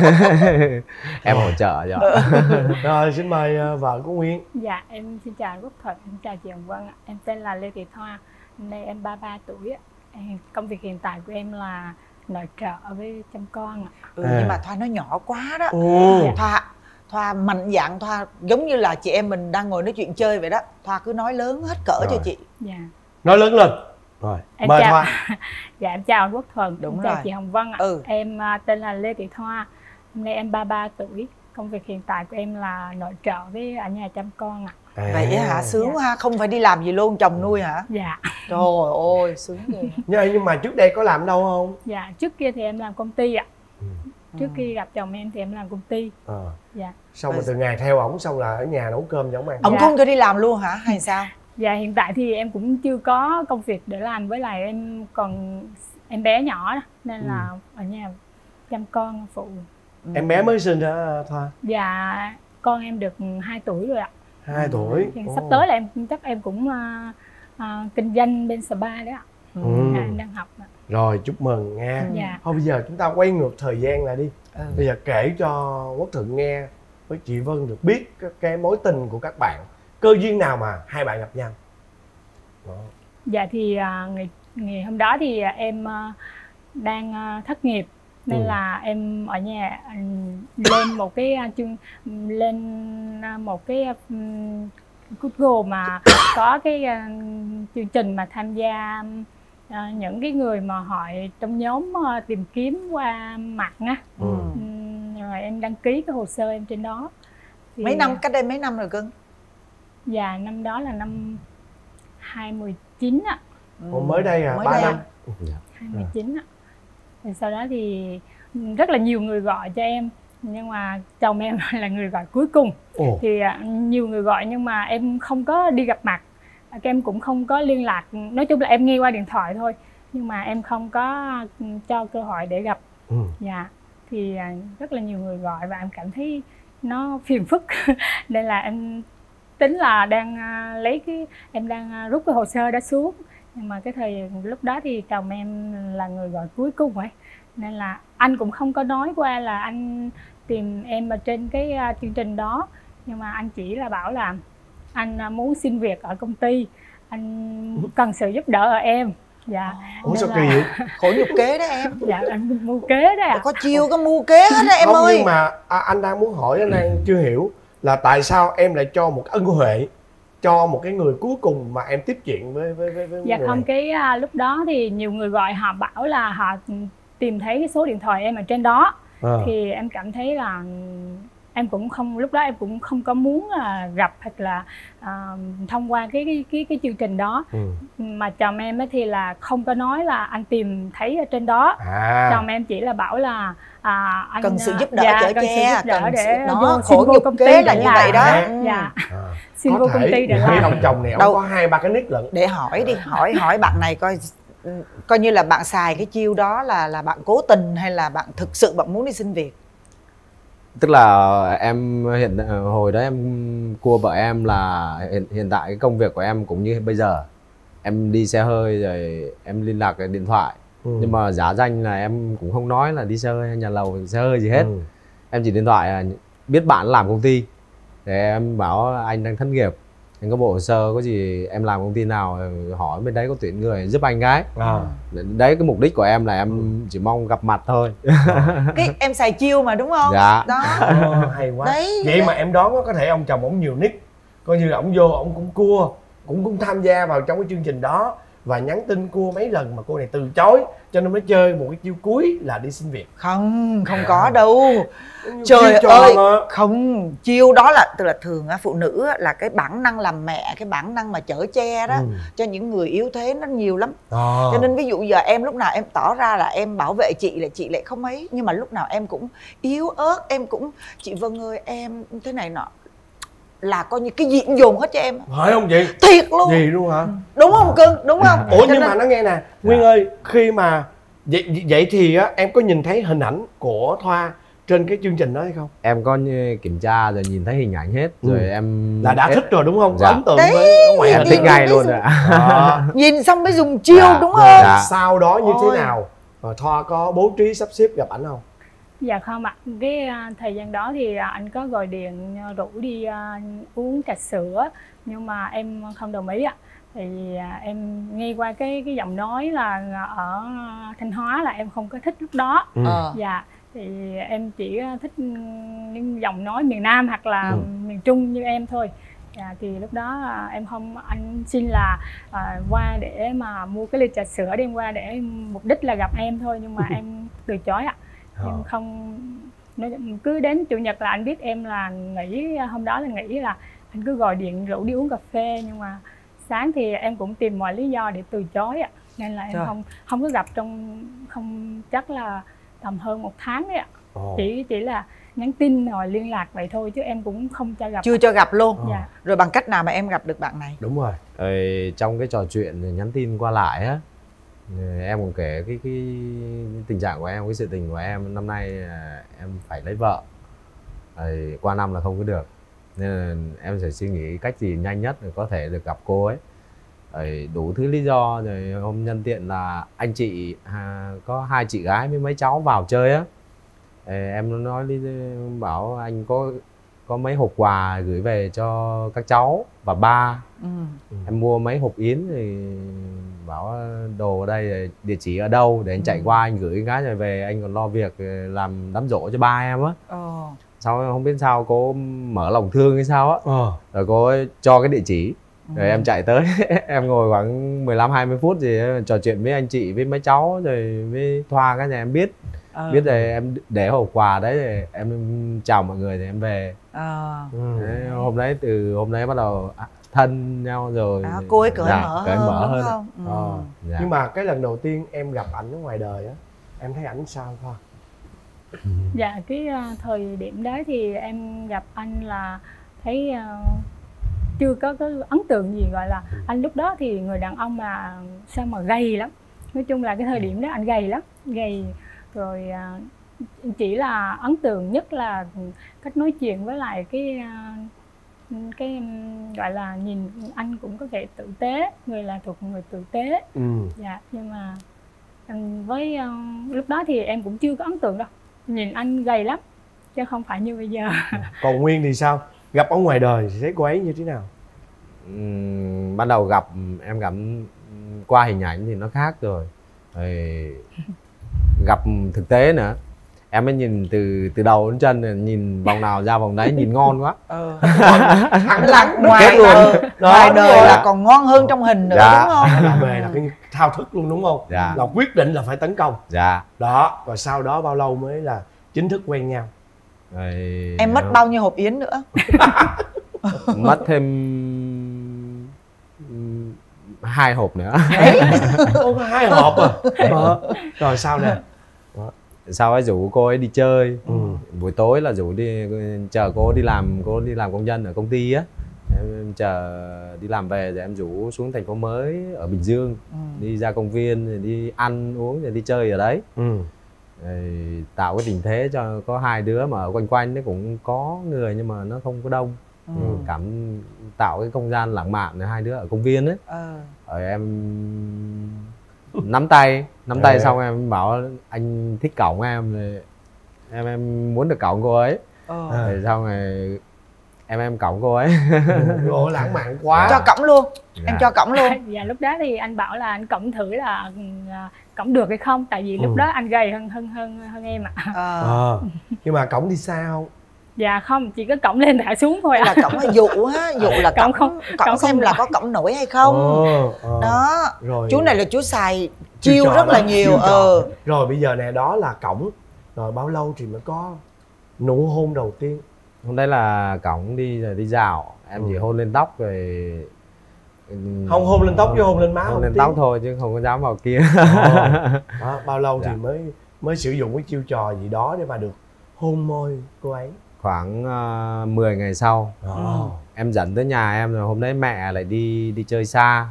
em hỗ trợ cho. Rồi, xin mời ờ, vợ của Nguyên. Dạ, em xin chào anh Quốc Thuận, em chào chị Hồng Vân ạ. Em tên là Lê Thị Thoa, năm nay em ba mươi ba tuổi ạ. Em- Công việc hiện tại của em là nội trợ với chăm con ạ. Ừ, À. nhưng mà Thoa nó nhỏ quá đó. Ồ. Thoa Thoa mạnh dạn, Thoa giống như là chị em mình đang ngồi nói chuyện chơi vậy đó. Thoa cứ nói lớn hết cỡ cho Rồi. chị. Dạ. Nói lớn lên. Rồi, Em mời chào. Thoa. Dạ, em chào anh Quốc Thuận, Đúng em chào rồi. chị Hồng Vân ạ. Ừ. Em à, tên là Lê Thị Thoa, năm nay em ba mươi ba tuổi. Công việc hiện tại của em là nội trợ với ở nhà chăm con ạ. À. Vậy á hả? Sướng quá ha, không phải đi làm gì luôn, chồng nuôi hả? Dạ. Trời ơi, sướng ghê. Nhưng nhưng mà trước đây có làm đâu không? Dạ, trước kia thì em làm công ty ạ. Ừ. Trước khi gặp chồng em thì em làm công ty. Ờ. Dạ. Xong rồi từ ngày theo ổng xong là ở nhà nấu cơm cho ổng ăn. Ông Dạ. không cho đi làm luôn hả? Hay sao? Dạ, hiện tại thì em cũng chưa có công việc để làm, với lại em còn em bé nhỏ đó, nên là ở nhà chăm con phụ. Em bé mới sinh hả Thoa? Dạ, con em được hai tuổi rồi ạ. Hai tuổi. Thì Ồ. sắp tới là em chắc em cũng à, à, kinh doanh bên spa đấy ạ. Ừ. Dạ, em đang học ạ. Rồi, chúc mừng nha. Dạ. Thôi bây giờ chúng ta quay ngược thời gian lại đi. Ừ. Bây giờ kể cho Quốc Thuận nghe với chị Vân được biết cái, cái mối tình của các bạn. Cơ duyên nào mà hai bạn gặp nhau? Đó. Dạ thì à, ngày, ngày hôm đó thì à, em à, đang à, thất nghiệp, nên Ừ. là em ở nhà ừ, lên một cái à, chương lên à, một cái um, Google mà có cái à, chương trình mà tham gia à, những cái người mà hỏi trong nhóm à, tìm kiếm qua mặt á. Ừ. Ừm, rồi em đăng ký cái hồ sơ em trên đó. Thì, Mấy năm, cách đây mấy năm rồi cưng? Dạ, năm đó là năm hai mươi chín ạ. Ồ, mới đây à, Mới ba đây năm. à? hai mươi chín ạ. Thì sau đó thì rất là nhiều người gọi cho em, nhưng mà chồng em là người gọi cuối cùng. Ồ. Thì à, nhiều người gọi nhưng mà em không có đi gặp mặt, các em cũng không có liên lạc, nói chung là em nghe qua điện thoại thôi, nhưng mà em không có cho cơ hội để gặp. Ừ. Dạ, thì à, rất là nhiều người gọi và em cảm thấy nó phiền phức nên là em tính là đang à, lấy cái em đang à, rút cái hồ sơ đó xuống, nhưng mà cái thời lúc đó thì chồng em là người gọi cuối cùng ấy, nên là anh cũng không có nói qua là anh tìm em ở trên cái à, chương trình đó, nhưng mà anh chỉ là bảo là anh à, muốn xin việc ở công ty, anh cần sự giúp đỡ ở em. Dạ. Ủa sao Nên kỳ là- vậy? Khổ nhục kế đó em. Dạ em mưu kế đấy ạ. Có chiêu có mưu kế hết đó em Không, ơi. nhưng mà à, anh đang muốn hỏi, anh đang chưa hiểu là tại sao em lại cho một ân huệ cho một cái người cuối cùng mà em tiếp chuyện với với với, với Dạ người không, này. cái à, lúc đó thì nhiều người gọi họ bảo là họ tìm thấy cái số điện thoại em ở trên đó. À. Thì em cảm thấy là em cũng không, lúc đó em cũng không có muốn là gặp hoặc là à, thông qua cái cái cái cái chương trình đó. Ừ. Mà chồng em ấy thì là không có nói là anh tìm thấy ở trên đó. À. Chồng em chỉ là bảo là à, anh Cần sự giúp đỡ, dạ, chở cần che, sự giúp đỡ cần để sự- đó, vô, khổ xin vô nhục công kế ty là để như làm. vậy đó. Ừ. Dạ. À. Xin Có vô thể công ty để vì làm. ông chồng này ông Đâu. có hai ba cái nick lận. Để hỏi đi, hỏi hỏi bạn này coi coi như là bạn xài cái chiêu đó là là bạn cố tình hay là bạn thực sự bạn muốn đi xin việc. Tức là em hiện hồi đó em cua vợ em là hiện, hiện tại cái công việc của em cũng như bây giờ, em đi xe hơi rồi em liên lạc cái điện thoại. Ừ. Nhưng mà giả danh là em cũng không nói là đi xe hơi hay nhà lầu xe hơi gì hết. Ừ. Em chỉ điện thoại là biết bạn làm công ty để em bảo anh đang thất nghiệp, anh có bộ hồ sơ có gì em làm công ty nào hỏi bên đấy có tuyển người giúp anh gái. À. Đấy cái mục đích của em là em chỉ mong gặp mặt thôi. Cái em xài chiêu mà đúng không? Dạ. Đó. Ờ, hay quá. Đấy, Vậy đấy. mà em đoán có thể ông chồng ông nhiều nick, coi như là ông vô ông cũng cua, cũng cũng tham gia vào trong cái chương trình đó và nhắn tin cua mấy lần mà cô này từ chối, cho nên mới chơi một cái chiêu cuối là đi xin việc. Không, không có đâu. Chiêu Trời trò ơi, mà. không, chiêu đó là tức là thường á, phụ nữ á, là cái bản năng làm mẹ, cái bản năng mà chở che đó Ừ. cho những người yếu thế nó nhiều lắm. À. Cho nên ví dụ giờ em lúc nào em tỏ ra là em bảo vệ chị là chị lại không ấy, nhưng mà lúc nào em cũng yếu ớt, em cũng chị Vân ơi em thế này nọ, là coi như cái gì cũng dồn hết cho em. Phải không chị? Thiệt luôn. Gì luôn hả? Đúng không cưng, đúng không? Ủa Cho nhưng nên- mà nó nghe nè, Nguyên ơi, khi mà vậy, vậy thì á em có nhìn thấy hình ảnh của Thoa trên cái chương trình đó hay không? Em có như kiểm tra rồi nhìn thấy hình ảnh hết rồi. Ừ. Em Là đã em- thích rồi đúng không? Có Dạ. ấn tượng Đấy, với ngoại Em hình. thích ngay luôn rồi ạ. Đó. Nhìn xong mới dùng chiêu Dạ, đúng Rồi, không? dạ. sau đó như Ôi. thế nào? Rồi Thoa có bố trí sắp xếp gặp ảnh không? Dạ không ạ. Cái à, thời gian đó thì à, anh có gọi điện à, rủ đi à, uống trà sữa, nhưng mà em không đồng ý ạ. Thì à, em nghe qua cái cái giọng nói là ở Thanh Hóa là em không có thích lúc đó. Ừ. Ờ. Dạ. Thì em chỉ thích những giọng nói miền Nam hoặc là Ừ. miền Trung như em thôi. Dạ, thì lúc đó à, em không, anh xin là à, qua để mà mua cái ly trà sữa đem qua để mục đích là gặp em thôi, nhưng mà em từ chối ạ. Em Ờ. không, nói cứ đến chủ nhật là anh biết em là nghỉ, hôm đó là nghỉ, là anh cứ gọi điện rủ đi uống cà phê, nhưng mà sáng thì em cũng tìm mọi lý do để từ chối ạ. Nên là em Trời. không không có gặp trong, không chắc là tầm hơn một tháng đấy ạ. Ồ. Chỉ chỉ là nhắn tin rồi liên lạc vậy thôi chứ em cũng không cho gặp. Chưa cho gặp luôn. Dạ. Rồi bằng cách nào mà em gặp được bạn này? Đúng rồi. Rồi trong cái trò chuyện rồi nhắn tin qua lại á, rồi em cũng kể cái cái tình trạng của em, cái sự tình của em năm nay là em phải lấy vợ. Rồi qua năm là không có được, nên là em sẽ suy nghĩ cách gì nhanh nhất để có thể được gặp cô ấy. Rồi đủ thứ lý do, rồi hôm nhân tiện là anh chị à, có hai chị gái với mấy cháu vào chơi á. Rồi em nói lý bảo anh có có mấy hộp quà gửi về cho các cháu và ba. Ừ. Em mua mấy hộp yến thì bảo đồ ở đây rồi địa chỉ ở đâu để anh chạy qua anh gửi cái rồi về anh còn lo việc làm đám giỗ cho ba em á. Ờ. Sau không biết sao cô mở lòng thương hay sao á. Ờ. Rồi cô ấy cho cái địa chỉ rồi em chạy tới. Em ngồi khoảng mười lăm hai mươi phút gì em trò chuyện với anh chị với mấy cháu rồi với Thoa cái nhà em biết. Ờ. Biết rồi em để hộp quà đấy rồi em chào mọi người rồi em về. Ờ. Đấy, hôm đấy từ hôm đấy bắt đầu thân nhau rồi. À, cô ấy cởi Dạ, mở cởi hơn, mở đúng hơn ạ. không? Ừ. Ờ, dạ. Nhưng mà cái lần đầu tiên em gặp ảnh ở ngoài đời á, em thấy ảnh sao Thoa? Dạ, cái uh, thời điểm đấy thì em gặp anh là thấy uh, chưa có cái ấn tượng gì, gọi là anh lúc đó thì người đàn ông mà sao mà gầy lắm. Nói chung là cái thời điểm đó anh gầy lắm, gầy rồi uh, chỉ là ấn tượng nhất là cách nói chuyện với lại cái uh, cái um, gọi là nhìn anh cũng có vẻ tử tế, người là thuộc người tử tế. Ừ. Dạ, nhưng mà um, với uh, lúc đó thì em cũng chưa có ấn tượng đâu, nhìn anh gầy lắm chứ không phải như bây giờ. Còn Nguyên thì sao? Gặp ở ngoài đời thì thấy cô ấy như thế nào? Ừm, ban đầu gặp em cảm qua hình ảnh thì nó khác rồi. Rồi gặp thực tế nữa em mới nhìn từ từ đầu đến chân, nhìn vòng nào ra vòng đấy, nhìn ngon quá. Ừ. Thẳng là ngoài Kết luôn. đời, Đó, ngoài đời rồi. là còn ngon hơn trong hình nữa, Dạ. đúng không? Là về là cái thao thức luôn đúng không? Dạ. Là quyết định là phải tấn công. Dạ. Đó, và sau đó bao lâu mới là chính thức quen nhau? Rồi Em mất bao nhiêu hộp yến nữa? mất thêm ừm, hai hộp nữa. Ô, có hai hộp à? Ờ. Rồi sao nè? Sau ấy rủ cô ấy đi chơi. Ừ. Buổi tối là rủ đi, chờ cô đi làm, cô đi làm công nhân ở công ty á. Em chờ đi làm về rồi em rủ xuống thành phố mới ở Bình Dương. Ừ. Đi ra công viên rồi đi ăn uống rồi đi chơi ở đấy. Ừ. Rồi tạo cái tình thế cho có hai đứa mà ở quanh quanh nó cũng có người nhưng mà nó không có đông. Ừ. Cảm tạo cái không gian lãng mạn để hai đứa ở công viên ấy. Ờ. Rồi em nắm tay, nắm tay xong em bảo anh thích cõng em rồi em em muốn được cõng cô ấy. Ờ. Rồi xong rồi em em cõng cô ấy. Ồ, lãng mạn quá. Cho cõng luôn. Dạ. Em cho cõng luôn. Dạ lúc đó thì anh bảo là anh cõng thử là à, cõng được hay không, tại vì lúc Ừ. đó anh gầy hơn hơn hơn hơn em ạ. Ờ. Ờ. Nhưng mà cổng đi xa không? Dạ không, chỉ có cõng lên thả xuống thôi Là ạ. cõng là dụ á, dụ là Cõng cõng không- cõng cõng xem không là nổi. có cõng nổi hay không. Ờ, ờ. Đó. Rồi. Chú này là chú xài Chiêu chiêu trò rất đó, là nhiều. chiêu trò. Ờ. Rồi bây giờ nè, đó là cổng. Rồi bao lâu thì mới có nụ hôn đầu tiên? Hôm đấy là cõng đi rồi đi dạo, em chỉ hôn lên tóc rồi. Không hôn lên tóc chứ hôn lên má Hôn không lên tiếng. tóc thôi chứ không có dám vào kia. Ờ. Đó, bao lâu Dạ. thì mới mới sử dụng cái chiêu trò gì đó để mà được hôn môi cô ấy? Khoảng uh, mười ngày sau. Ờ. Em dẫn tới nhà em rồi hôm đấy mẹ lại đi đi chơi xa.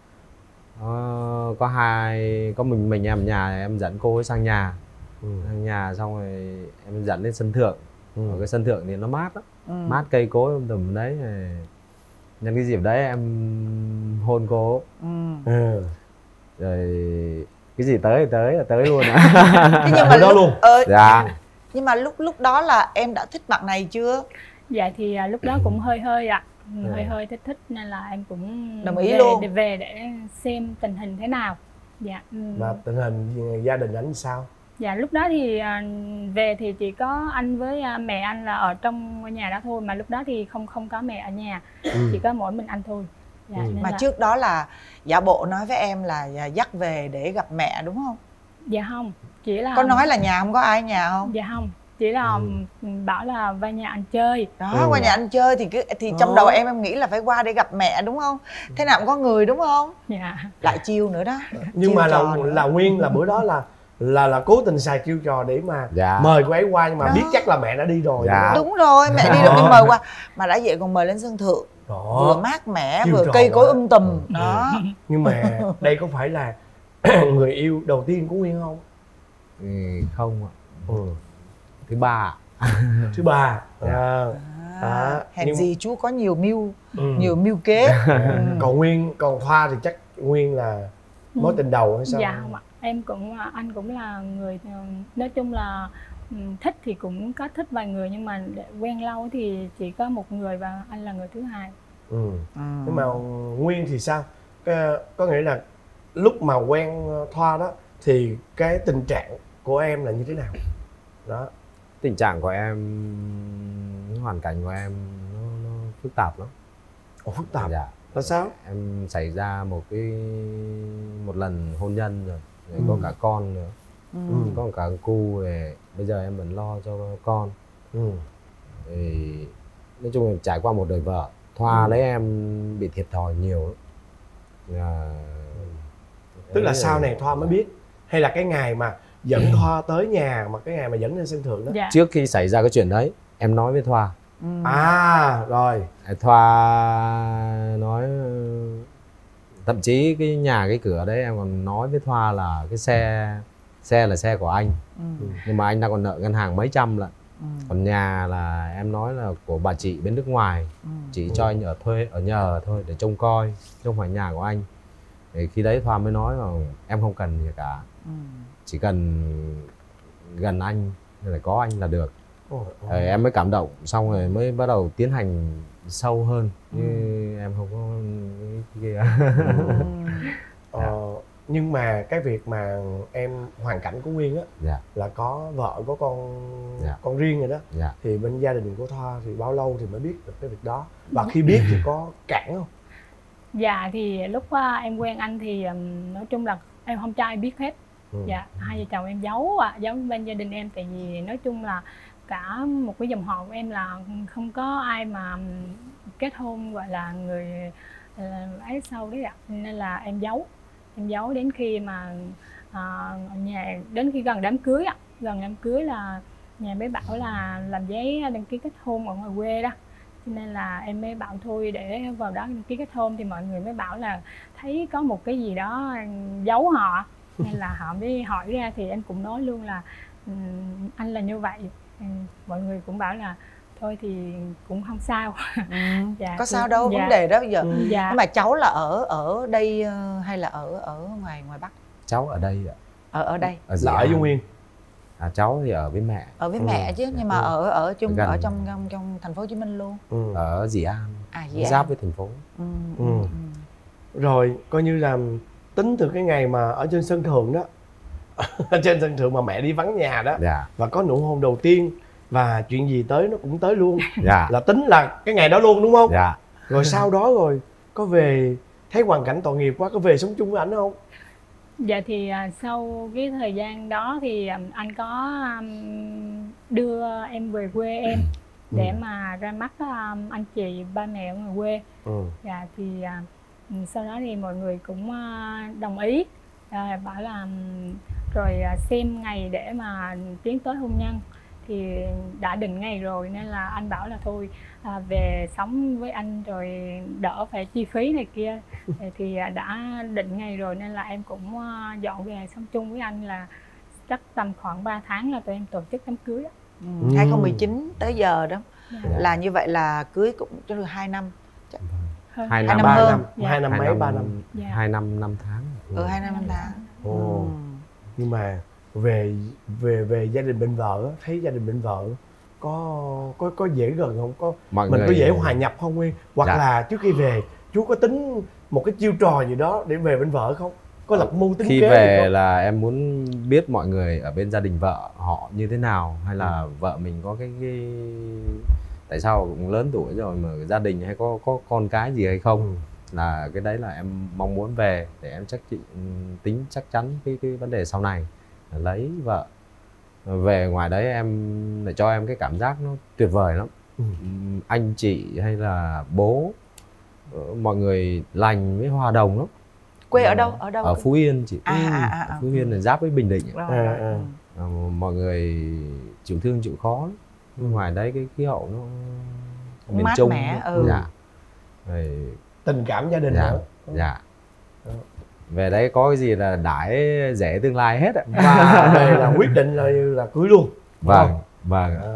Ờ, có hai có mình mình em ở nhà, em dẫn cô ấy sang nhà. Ừ. Sang nhà xong rồi em dẫn lên sân thượng. Ừ. Ở cái sân thượng thì nó mát lắm. Ừ. Mát cây cối um tùm đấy. Rồi nhân cái dịp đấy em hôn cô. Ừ. Ừ. Rồi cái gì tới thì tới là tới luôn á. Thế nhưng mà đó lúc, luôn. Ờ, Dạ. nhưng mà lúc lúc đó là em đã thích bạn này chưa? Dạ thì à, lúc đó cũng hơi hơi ạ. Ừ, Ừ. hơi hơi thích thích nên là em cũng Đồng ý về, luôn. để về để xem tình hình thế nào. Dạ. ừ. Mà tình hình gia đình anh sao? Dạ lúc đó thì à, về thì chỉ có anh với à, mẹ anh là ở trong ngôi nhà đó thôi, mà lúc đó thì không không có mẹ ở nhà, Ừ. chỉ có mỗi mình anh thôi. Dạ, Ừ. nên Mà là, trước đó là giả bộ nói với em là dắt về để gặp mẹ đúng không? dạ không, chỉ là Có nói là nhà không có ai ở nhà không? dạ không, chỉ là Ừ. bảo là vào nhà anh chơi. Đó, Ừ. qua nhà anh chơi thì cứ thì trong Đó. đầu em em nghĩ là phải qua để gặp mẹ đúng không? Thế nào cũng có người đúng không? Dạ. Lại chiêu nữa đó. Nhưng Chiêu mà là trò nữa. là Nguyên là bữa đó là là là cố tình xài chiêu trò để mà Dạ. mời cô ấy qua, nhưng mà Đó. biết chắc là mẹ đã đi rồi. Dạ. Đúng rồi, mẹ đi rồi nên mời qua. Mà đã vậy còn mời lên sân thượng. Đó. Vừa mát mẻ, Chiêu vừa trò cây cối quá. um tùm. Đó. Nhưng mà đây có phải là người yêu đầu tiên của Nguyên không? Ừ, không ạ. Ừ. Thứ ba. Thứ ba. À. À, hèn nhưng- gì chú có nhiều mưu, Ừ. nhiều mưu kế. À, còn Nguyên, còn Thoa thì chắc Nguyên là mối tình đầu hay sao? Dạ không ạ, em cũng anh cũng là người ờ, nói chung là ừ, thích thì cũng có thích vài người, nhưng mà để quen lâu thì chỉ có một người và anh là người thứ hai. Ừ. Ừ. Nhưng mà Nguyên thì sao? Cái, có nghĩa là lúc mà quen Thoa đó thì cái tình trạng của em là như thế nào? Đó. Tình trạng của em, hoàn cảnh của em nó, nó phức tạp lắm. Ồ, phức tạp. Dạ. Là sao? Em xảy ra một cái một lần hôn nhân rồi, rồi Ừ. có cả con nữa. Ừ. Có cả cu rồi bây giờ em vẫn lo cho con. Ừ. Thì nói chung là trải qua một đời vợ, Thoa Ừ. lấy em bị thiệt thòi nhiều lắm. À, Tức là đấy sau này Thoa mới biết, hay là cái ngày mà dẫn Thoa tới nhà, mà cái ngày mà dẫn lên sân thượng đó? Dạ. Trước khi xảy ra cái chuyện đấy em nói với Thoa. Ừ. À rồi. Thoa nói, thậm chí cái nhà cái cửa đấy em còn nói với Thoa là cái xe xe là xe của anh, Ừ. nhưng mà anh đang còn nợ ngân hàng mấy trăm lận. Ừ. Còn nhà là em nói là của bà chị bên nước ngoài, Ừ. chỉ cho anh ở thuê ở nhờ thôi để trông coi, chứ không phải nhà của anh. Thì khi đấy Thoa mới nói là em không cần gì cả, Ừ. chỉ cần gần anh hay là có anh là được. Ồ, ồ. Rồi em mới cảm động, xong rồi mới bắt đầu tiến hành sâu hơn, như em không có cái kia. Ờ, Nhưng mà cái việc mà em hoàn cảnh của Nguyên á, dạ. là có vợ có con, dạ. con riêng rồi đó, dạ. thì bên gia đình của Thoa thì bao lâu thì mới biết được cái việc đó, và khi biết thì có cản không? Dạ thì lúc uh, em quen anh thì um, nói chung là em không cho ai biết hết. ừ. Dạ, hai vợ chồng em giấu à, giấu bên gia đình em, tại vì nói chung là cả một cái dòng họ của em là không có ai mà kết hôn gọi là người uh, ấy sau đấy ạ, nên là em giấu em giấu đến khi mà uh, nhà đến khi gần đám cưới ạ, gần đám cưới là nhà mới bảo là làm giấy đăng ký kết hôn ở ngoài quê đó, cho nên là em mới bảo thôi để vào đó đăng ký kết hôn, thì mọi người mới bảo là thấy có một cái gì đó giấu họ, nên là họ mới hỏi ra, thì em cũng nói luôn là um, anh là như vậy. um, mọi người cũng bảo là thôi thì cũng không sao. ừ. Dạ, có sao đâu, dạ. vấn đề đó bây giờ. ừ. Dạ. Nhưng mà cháu là ở ở đây hay là ở ở ngoài ngoài Bắc? Cháu ở đây ạ. Ở ở đây. Ở là ở với Nguyên. À, cháu thì ở với mẹ. Ở với ừ. mẹ chứ, nhưng mà ừ. ở ở chung gần. ở trong, trong trong thành phố Hồ Chí Minh luôn. ừ. Ở Dĩ An. À, Dĩ An. Giáp với thành phố. ừ. Ừ. Ừ. Rồi coi như là tính từ cái ngày mà ở trên sân thượng đó, ở trên sân thượng mà mẹ đi vắng nhà đó, dạ. và có nụ hôn đầu tiên và chuyện gì tới nó cũng tới luôn, dạ. là tính là cái ngày đó luôn đúng không? Dạ. Rồi sau đó rồi có về thấy hoàn cảnh tội nghiệp quá, có về sống chung với ảnh không? Dạ thì uh, sau cái thời gian đó thì um, anh có um, đưa em về quê em ừ. để mà ra mắt um, anh chị ba mẹ ở ngoài quê. ừ. Dạ thì uh, sau đó thì mọi người cũng uh, đồng ý, uh, bảo là um, rồi uh, xem ngày để mà tiến tới hôn nhân, thì đã định ngày rồi, nên là anh bảo là thôi à, về sống với anh rồi đỡ phải chi phí này kia. Thì đã định ngày rồi nên là em cũng dọn về sống chung với anh, là chắc tầm khoảng ba tháng là tụi em tổ chức đám cưới. ừ. hai không một chín tới giờ đó. dạ. Là như vậy là cưới cũng cho được hai năm. Hai năm, năm ba hơn. năm, dạ. hai năm mấy, ba năm. Dạ. Hai năm, năm tháng. Ừ, hai năm, năm tháng. Ồ. Ừ. Nhưng mà về về về gia đình bên vợ, thấy gia đình bên vợ có có có dễ gần không, có mọi mình người... có dễ hòa nhập không Nguyên, hoặc dạ. là trước khi về chú có tính một cái chiêu trò gì đó để về bên vợ không, có lập mưu tính khi kế về không? Là em muốn biết mọi người ở bên gia đình vợ họ như thế nào, hay là ừ. vợ mình có cái, cái tại sao cũng lớn tuổi rồi mà gia đình hay có có con cái gì hay không. ừ. Là cái đấy là em mong muốn về để em chắc chị tính chắc chắn cái cái vấn đề sau này lấy vợ về. Ngoài đấy em để cho em cái cảm giác nó tuyệt vời lắm. ừ. Anh chị hay là bố mọi người lành với hòa đồng lắm. Quê ở đâu? Ở đâu? Ở Phú Yên chị. à, à, à, à. Phú Yên là giáp với Bình Định. Rồi, rồi. À, à. À, mọi người chịu thương chịu khó lắm. ừ. Ngoài đấy cái khí hậu nó miền mát Trung mẻ. ừ. Dạ. Rồi, tình cảm gia đình dạ. nữa. Dạ. ừ. Về đấy có cái gì là đãi rể tương lai hết ạ. Và về là quyết định là là cưới luôn. Vâng, vâng. À.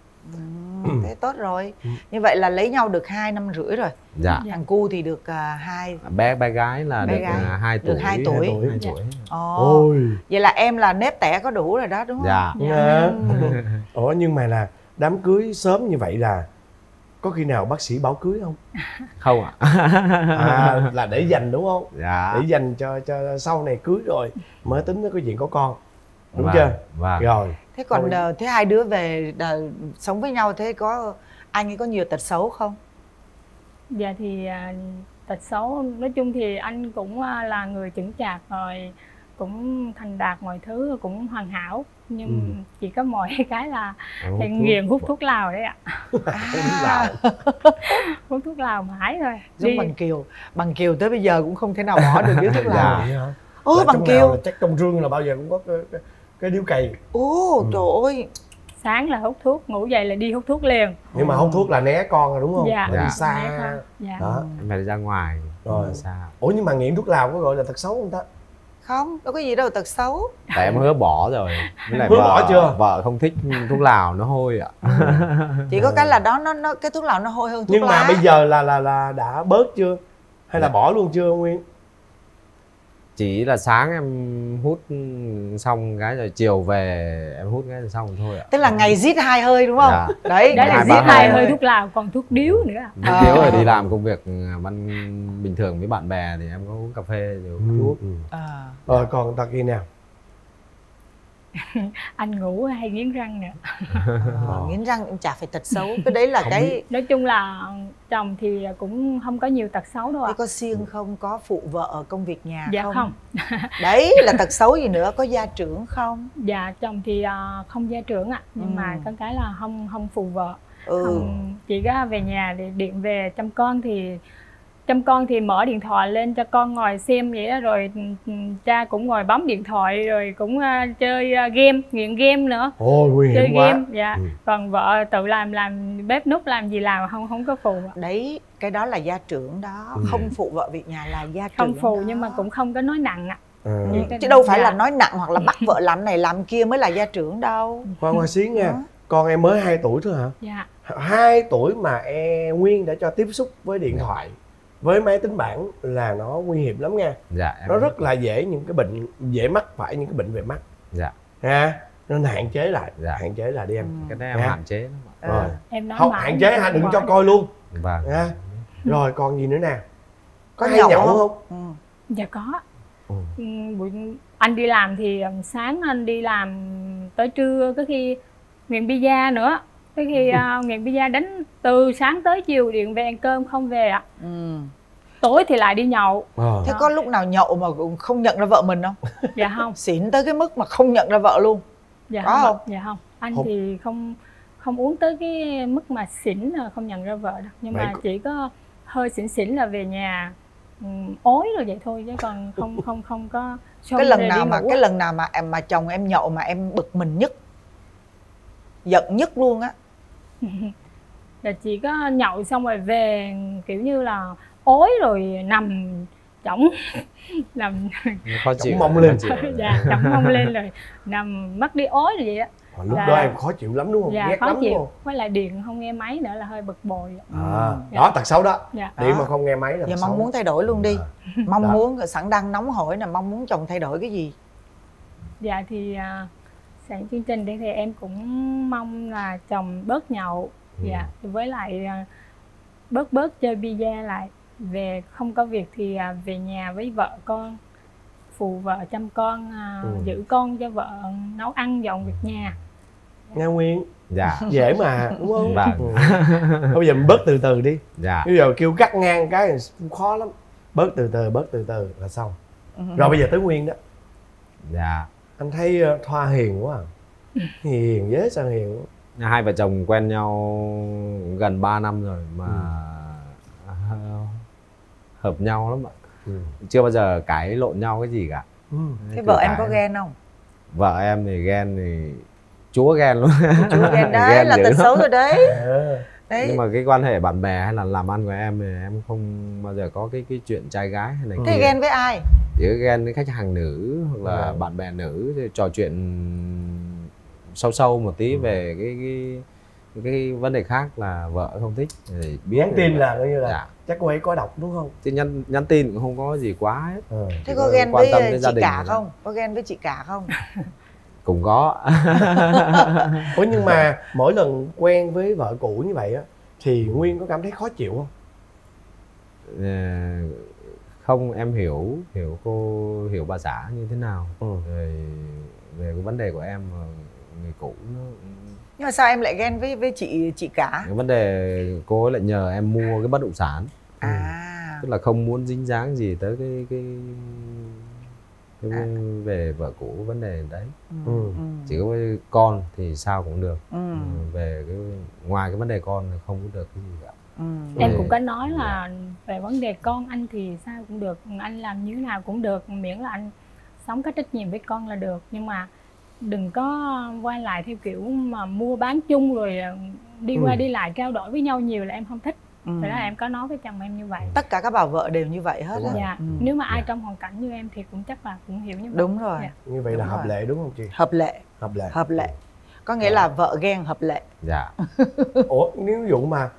Ừ, thế tốt rồi. Như vậy là lấy nhau được hai năm rưỡi rồi. Dạ. Thằng cu thì được uh, hai bé bé gái là bé được gái. Uh, hai tuổi. Được hai tuổi. hai tuổi. Hai tuổi. Ồ. Ôi. Vậy là em là nếp tẻ có đủ rồi đó đúng không? Dạ. dạ. Ủa nhưng mà là đám cưới sớm như vậy là có khi nào bác sĩ bảo cưới không? Không ạ. À, là để dành đúng không? Dạ. Để dành cho cho sau này cưới rồi mới tính tới cái chuyện có con. Đúng vâng, chưa? Vâng. Rồi. Thế còn uh, thế hai đứa về uh, sống với nhau, thế có anh ấy có nhiều tật xấu không? Dạ thì uh, tật xấu nói chung thì anh cũng uh, là người chững chạc rồi, cũng thành đạt mọi thứ, cũng hoàn hảo, nhưng ừ. chỉ có mỗi cái là hút nghiện hút thuốc lào đấy ạ. À. Hút thuốc lào mãi thôi. Giống Đi. Bằng Kiều, Bằng Kiều tới bây giờ cũng không thể nào bỏ được điếu thuốc lào. Dạ. Ô Bằng Kiều là chắc trong rương là bao giờ cũng có cái, cái, cái điếu cày. Ồ ừ. trời ơi. Sáng là hút thuốc, ngủ dậy là đi hút thuốc liền. Nhưng mà hút thuốc là né con rồi đúng không? Dạ. Dạ. Đi xa. xa. Dạ. Đó. Em phải đi ra ngoài. Rồi. Xa. Ủa nhưng mà nghiện thuốc lào có gọi là tật xấu không ta? Không, đâu có gì đâu tật xấu. Tại em hứa bỏ rồi. Với lại hứa vợ, bỏ chưa? Vợ không thích thuốc lào, nó hôi ạ. Ừ. Chỉ có cái là đó nó nó cái thuốc lào nó hôi hơn thuốc nhưng lá. Nhưng mà bây giờ là là là đã bớt chưa? Hay là bỏ luôn chưa Nguyên? chỉ là sáng em hút xong cái rồi chiều về em hút cái rồi xong thôi ạ. Tức là ngày rít hai hơi đúng không? Dạ. Đấy, Đấy là hai, giết ba hai hơi. hơi thuốc lào, còn thuốc điếu nữa. Thuốc điếu rồi đi làm công việc ban bình thường với bạn bè thì em có uống cà phê rồi uống thuốc. À. Rồi còn tật gì nào? Anh ngủ hay nghiến răng nữa. À, nghiến răng cũng chả phải tật xấu. Cái đấy là Không cái biết. Nói chung là chồng thì cũng không có nhiều tật xấu đâu ạ. Thế có siêng không? Có phụ vợ ở công việc nhà Dạ không? không. Đấy là tật xấu gì nữa? Có gia trưởng không? Dạ chồng thì uh, không gia trưởng ạ, nhưng Ừ. mà có cái là không không phụ vợ. Ừ. Không, chỉ có về nhà để điện về chăm con thì chăm con thì mở điện thoại lên cho con ngồi xem vậy đó, rồi ừ, cha cũng ngồi bấm điện thoại rồi cũng uh, chơi uh, game, nghiện game nữa. Ôi nguy hiểm Chơi quá. game, dạ. Ừ. Còn vợ tự làm làm bếp núc làm gì làm không không có phụ ạ. Đấy, cái đó là gia trưởng đó. Ừ. Không phụ vợ việc nhà là gia trưởng Không phụ đó. nhưng mà cũng không có nói nặng ạ. À. Vậy cái- Chứ đâu phải dạ. là nói nặng hoặc là bắt vợ làm này làm kia mới là gia trưởng đâu. Khoan khoan xíu nha. Đó. Con em mới hai tuổi thôi hả? Dạ. Hai tuổi mà em Nguyên đã cho tiếp xúc với điện thoại, với máy tính bảng là nó nguy hiểm lắm nha. Dạ em Nó rất là dễ những cái bệnh, dễ mắc phải những cái bệnh về mắt dạ ha. Nên hạn chế lại, Dạ. hạn chế lại đi em. cái đấy em Dạ. hạn chế lắm ạ. Rồi. Em nói Không, mãi hạn chế mà ha, đừng không cho bỏ. coi luôn Vâng. nha. Rồi còn gì nữa nè? Có, Có hay nhậu nhậu không? không? Ừ. Dạ có. Ừ. Ừ, buổi anh đi làm thì um, sáng anh đi làm tới trưa, có khi nghiện pizza nữa, có khi uh, nghiện pizza đánh từ sáng tới chiều, điện về ăn cơm không về ạ. Ừ. Tối thì lại đi nhậu. Ờ. Thế có lúc nào nhậu mà cũng không nhận ra vợ mình không? Dạ không. Xỉn tới cái mức mà không nhận ra vợ luôn. Dạ Có không. không? Dạ không. Anh Không. thì không không uống tới cái mức mà xỉn là không nhận ra vợ đâu, nhưng Vậy mà có- chỉ có hơi xỉn xỉn là về nhà um, ối rồi vậy thôi, chứ còn không không không có xong Cái lần rồi nào đi mà ngủ cái á. lần nào mà em mà chồng em nhậu mà em bực mình nhất, giận nhất luôn á? Là chỉ có nhậu xong rồi về kiểu như là ối rồi nằm chỏng nằm Khó chịu. mông lên. khó chịu. dạ chỏng mông lên rồi nằm mất đi ối rồi vậy á. Ờ, lúc Dạ. đó em khó chịu lắm đúng không? Dạ Ghét khó lắm đúng chịu, không? với lại điện không nghe máy nữa là hơi bực bội. À, Dạ. đó tật xấu đó. Dạ. Điện Đó. mà không nghe máy là Giờ tật mong xấu. muốn thay đổi luôn đi. Mong Đó. muốn, sẵn đang nóng hổi nè, mong muốn chồng thay đổi cái gì? Dạ thì à, sẵn chương trình đây thì em cũng mong là chồng bớt nhậu. Ừ. Dạ với lại à, bớt bớt chơi bia lại, về không có việc thì à, về nhà với vợ con, phụ vợ chăm con, à, Ừ. giữ con cho vợ, nấu ăn dọn việc nhà. Nghe Nguyên, Dạ. dễ mà đúng không? Vâng. Ừ. Thôi bây giờ mình bớt từ từ đi. Dạ. Bây giờ kêu cắt ngang cái thì cũng khó lắm. Bớt từ từ, bớt từ từ là xong. Rồi bây giờ tới Nguyên đó. Dạ. Anh thấy uh, Thoa hiền quá à. Hiền dễ sao hiền quá. Hai vợ chồng quen nhau gần ba năm rồi mà Ừ. hợp nhau lắm ạ. Ừ. Chưa bao giờ cãi lộn nhau cái gì cả. Ừ. Thế Cứ vợ em cãi. có ghen không? Vợ em thì ghen thì chúa ghen luôn. Chú ghen đấy Ghen là dữ tật lắm. xấu rồi đấy. À. Đấy. Nhưng mà cái quan hệ bạn bè hay là làm ăn của em thì em không bao giờ có cái cái chuyện trai gái hay này Thế kia. ghen với ai? Chỉ có ghen với khách hàng nữ hoặc là Ừ. bạn bè nữ thì trò chuyện sâu sâu một tí về cái cái cái vấn đề khác là vợ không thích thì biết. Nhắn tin là coi như là Dạ. chắc cô ấy có đọc đúng không? Chứ nhắn nhắn tin cũng không có gì quá hết. Ừ. Thế Chỉ có ghen quan tâm với đến gia chị đình cả rồi đó. không? Có ghen với chị cả không? Cũng có. Ủa nhưng mà mỗi lần quen với vợ cũ như vậy á thì Nguyên có cảm thấy khó chịu không? Ờ, không, em hiểu hiểu cô hiểu bà xã như thế nào. Ừ. Rồi về cái vấn đề của em mà người cũ nó Nhưng mà sao em lại ghen với với chị chị cả? cái vấn đề cô ấy lại nhờ em mua cái bất động sản, À. tức là không muốn dính dáng gì tới cái cái, cái À. về vợ cũ vấn đề đấy. Ừ. Ừ. Ừ. Chỉ có với con thì sao cũng được. Ừ. Ừ, về cái ngoài cái vấn đề con thì không có được cái gì cả. Ừ. Em Ừ. cũng có nói là về vấn đề con anh thì sao cũng được, anh làm như thế nào cũng được, miễn là anh sống có trách nhiệm với con là được. Nhưng mà đừng có quay lại theo kiểu mà mua bán chung rồi đi qua Ừ. đi lại trao đổi với nhau nhiều là em không thích. Ừ. Vậy đó em có nói với chồng em như vậy. Tất cả các bà vợ đều như vậy hết á. Dạ. Ừ. Nếu mà ai Dạ. trong hoàn cảnh như em thì cũng chắc là cũng hiểu như vậy. Đúng rồi. Dạ. Như vậy Đúng là hợp rồi. lệ đúng không chị? Hợp lệ. Hợp lệ. Hợp lệ. Có nghĩa là vợ ghen hợp lệ. Dạ. Ủa nếu ví dụ mà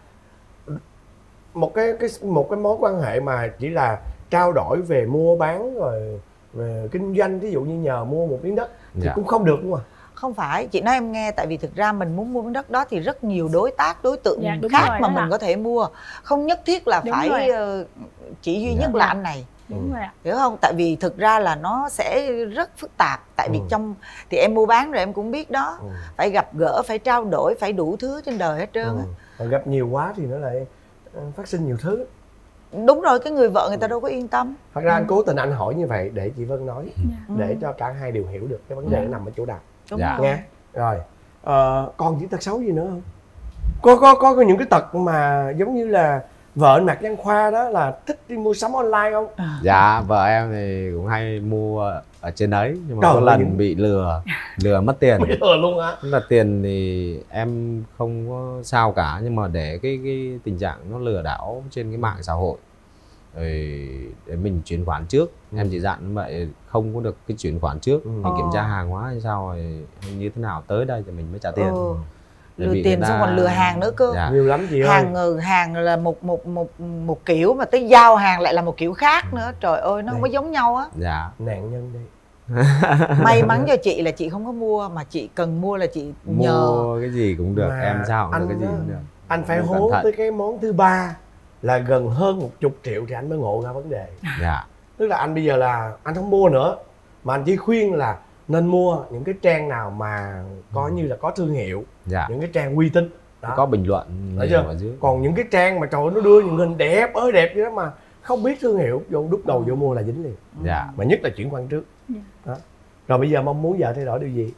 một cái cái một cái mối quan hệ mà chỉ là trao đổi về mua bán rồi về kinh doanh, ví dụ như nhờ mua một miếng đất thì Dạ. cũng không được đúng không ạ? Không phải, chị nói em nghe, tại vì thực ra mình muốn mua miếng đất đó thì rất nhiều đối tác, đối tượng Dạ, đúng khác rồi, mà đó mình là- có thể mua. Không nhất thiết là Đúng phải rồi. ờ, chỉ duy Dạ. nhất là anh này. Đúng rồi ạ. Hiểu không? Tại vì thực ra là nó sẽ rất phức tạp. Tại vì Ừ. trong thì em mua bán rồi em cũng biết đó. Ừ. Phải gặp gỡ, phải trao đổi, phải đủ thứ trên đời hết trơn Ừ. á. Còn gặp nhiều quá thì nó lại ờ, phát sinh nhiều thứ. Đúng rồi, cái người vợ người ta đâu có yên tâm. Thật ra anh cố tình anh hỏi như vậy để chị Vân nói, Dạ. để cho cả hai đều hiểu được cái vấn đề nó nằm ở chỗ nào. Đúng Dạ. rồi. Nghe rồi, ờ, còn những tật xấu gì nữa không? Có có có những cái tật mà giống như là vợ anh Mạc Văn Khoa đó là thích đi mua sắm online không? Dạ, vợ em thì cũng hay mua ở trên đấy, nhưng mà Trời có ơi, lần những- bị lừa, lừa mất tiền. Bây giờ luôn á. Tức là tiền thì em không có sao cả, nhưng mà để cái cái tình trạng nó lừa đảo trên cái mạng xã hội rồi để mình chuyển khoản trước. Ừ. Em chỉ dặn như vậy, không có được cái chuyển khoản trước, Ừ. mình kiểm Ờ. tra hàng hóa hay sao rồi hay như thế nào tới đây thì mình mới trả tiền. Ừ. Để Lừa bị tiền người xong còn lừa hàng nữa cơ. Dạ. Nhiều lắm chị ơi. Hàng ngừ hàng là một một một một kiểu mà tới giao hàng lại là một kiểu khác nữa. Trời ơi, nó không có Đây. giống nhau á. Dạ. Nạn nhân đây. May mắn cho chị là chị không có mua, mà chị cần mua là chị nhờ. Mua cái gì cũng được, Mà em sao cũng được, cái gì anh á, cũng được. Anh phải Cẩn hố thận. tới cái món thứ ba là gần hơn một chục triệu thì anh mới ngộ ra vấn đề. Dạ. Tức là anh bây giờ là anh không mua nữa, mà anh chỉ khuyên là nên mua những cái trang nào mà có như là có thương hiệu, Dạ. những cái trang uy tín đó. Có bình luận Thấy nhiều chưa? ở dưới. Còn những cái trang mà trời ơi, nó đưa những hình đẹp ơi đẹp vậy đó mà không biết thương hiệu, vô đút đầu vô mua là dính liền. Dạ. Mà nhất là chuyển khoản trước. Dạ. Đó. Rồi bây giờ mong muốn vợ thay đổi điều gì?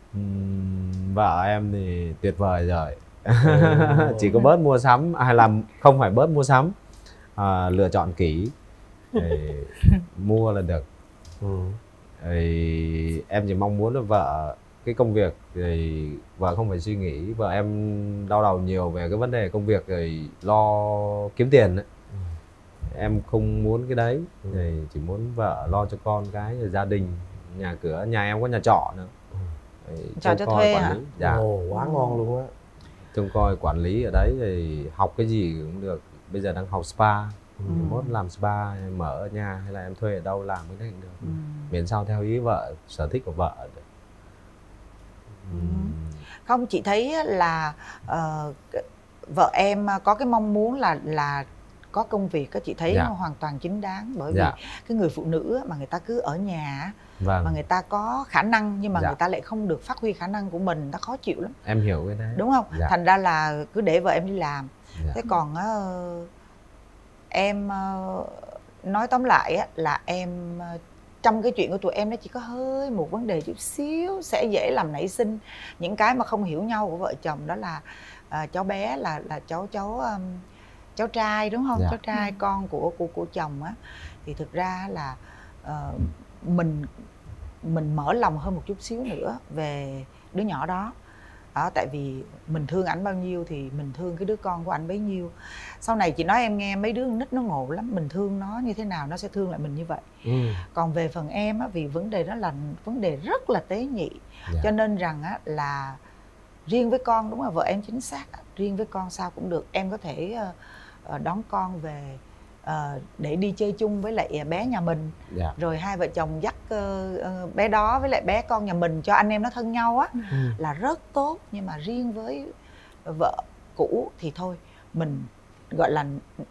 Ừm, vợ em thì tuyệt vời rồi. Chỉ có bớt mua sắm, hay là không phải bớt mua sắm, à, lựa chọn kỹ để mua là được. Ừ. Thì em chỉ mong muốn là vợ cái công việc thì vợ không phải suy nghĩ, vợ em đau đầu nhiều về cái vấn đề công việc rồi lo kiếm tiền ấy. Em không muốn cái đấy, Ừ. thì chỉ muốn vợ lo cho con cái rồi gia đình, nhà cửa, nhà em có nhà trọ nữa. Thì Trọ trông cho coi thuê quản hả? lý. Dạ. Ồ, quá ngon luôn á. Trông coi quản lý ở đấy thì học cái gì cũng được. Bây giờ đang học spa, Ừ. mốt làm spa mở ở nhà hay là em thuê ở đâu làm cái đấy cũng được. Ừ. Miễn sao theo ý vợ, sở thích của vợ được. Ừm. Không, chị thấy á là ờ, cái- vợ em có cái mong muốn là là có công việc á, chị thấy Dạ. nó hoàn toàn chính đáng. Bởi Dạ. vì cái người phụ nữ á, mà người ta cứ ở nhà á, Vâng. mà người ta có khả năng nhưng mà Dạ. người ta lại không được phát huy khả năng của mình, người ta khó chịu lắm, Em hiểu cái đấy. đúng không? Dạ. Thành ra là cứ để vợ em đi làm. Dạ. Thế còn á, em ờ, nói tóm lại á, là em ờ, trong cái chuyện của tụi em nó chỉ có hơi một vấn đề chút xíu sẽ dễ làm nảy sinh những cái mà không hiểu nhau của vợ chồng. Đó là à, cháu bé là là cháu cháu um, cháu trai đúng không? Dạ. Cháu trai con của của của chồng á, thì thực ra là ờ, mình mình mở lòng hơn một chút xíu nữa về đứa nhỏ đó. Đó, tại vì mình thương ảnh bao nhiêu thì mình thương cái đứa con của ảnh bấy nhiêu. Sau này chị nói em nghe, mấy đứa nít nó ngộ lắm, mình thương nó như thế nào nó sẽ thương lại mình như vậy. Ừ. Còn về phần em á, vì vấn đề đó là vấn đề rất là tế nhị, Dạ. cho nên rằng á, là riêng với con, đúng là vợ em chính xác, riêng với con sao cũng được, em có thể uh, đón con về uh, để đi chơi chung với lại bé nhà mình. Dạ. Rồi hai vợ chồng dắt uh, uh, bé đó với lại bé con nhà mình cho anh em nó thân nhau á, Ừ. là rất tốt. Nhưng mà riêng với vợ cũ thì thôi, mình gọi là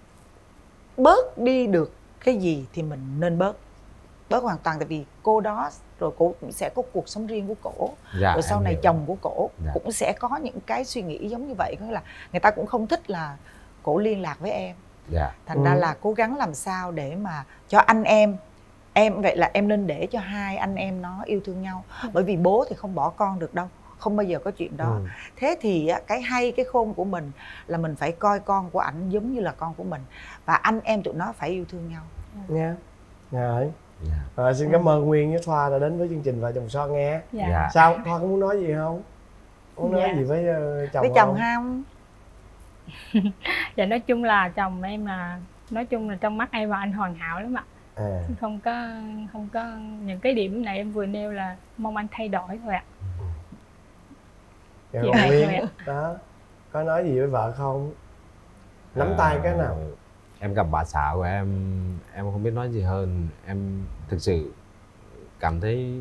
bớt đi được cái gì thì mình nên bớt bớt hoàn toàn. Tại vì cô đó rồi cô cũng sẽ có cuộc sống riêng của cổ. Dạ, Rồi sau em này hiểu. chồng của cổ Dạ. cũng sẽ có những cái suy nghĩ giống như vậy. Có nghĩa là người ta cũng không thích là cổ liên lạc với em. Dạ. Thành ra Ừ. là cố gắng làm sao để mà cho anh em em vậy là em nên để cho hai anh em nó yêu thương nhau. Bởi vì bố thì không bỏ con được đâu, không bao giờ có chuyện đó. Ừ. Thế thì á, cái hay cái khôn của mình là mình phải coi con của ảnh giống như là con của mình, và anh em tụi nó phải yêu thương nhau Nha. Rồi. Dạ. Rồi, xin cảm ơn Nguyên với Thoa đã đến với chương trình Vợ Chồng Son nghe. Dạ. Dạ. Sao Thoa có muốn nói gì không? Muốn nói Dạ. gì với uh, chồng với chồng không? không? Dạ, nói chung là chồng em là nói chung là trong mắt em và anh hoàn hảo lắm ạ. À. Không có không có những cái điểm này em vừa nêu là mong anh thay đổi thôi ạ. Dạ, Chị còn này Nguyên thôi ạ. đó có nói gì với vợ không? Nắm À, tay cái nào? em gặp bà xã của em em không biết nói gì hơn. Em thực sự cảm thấy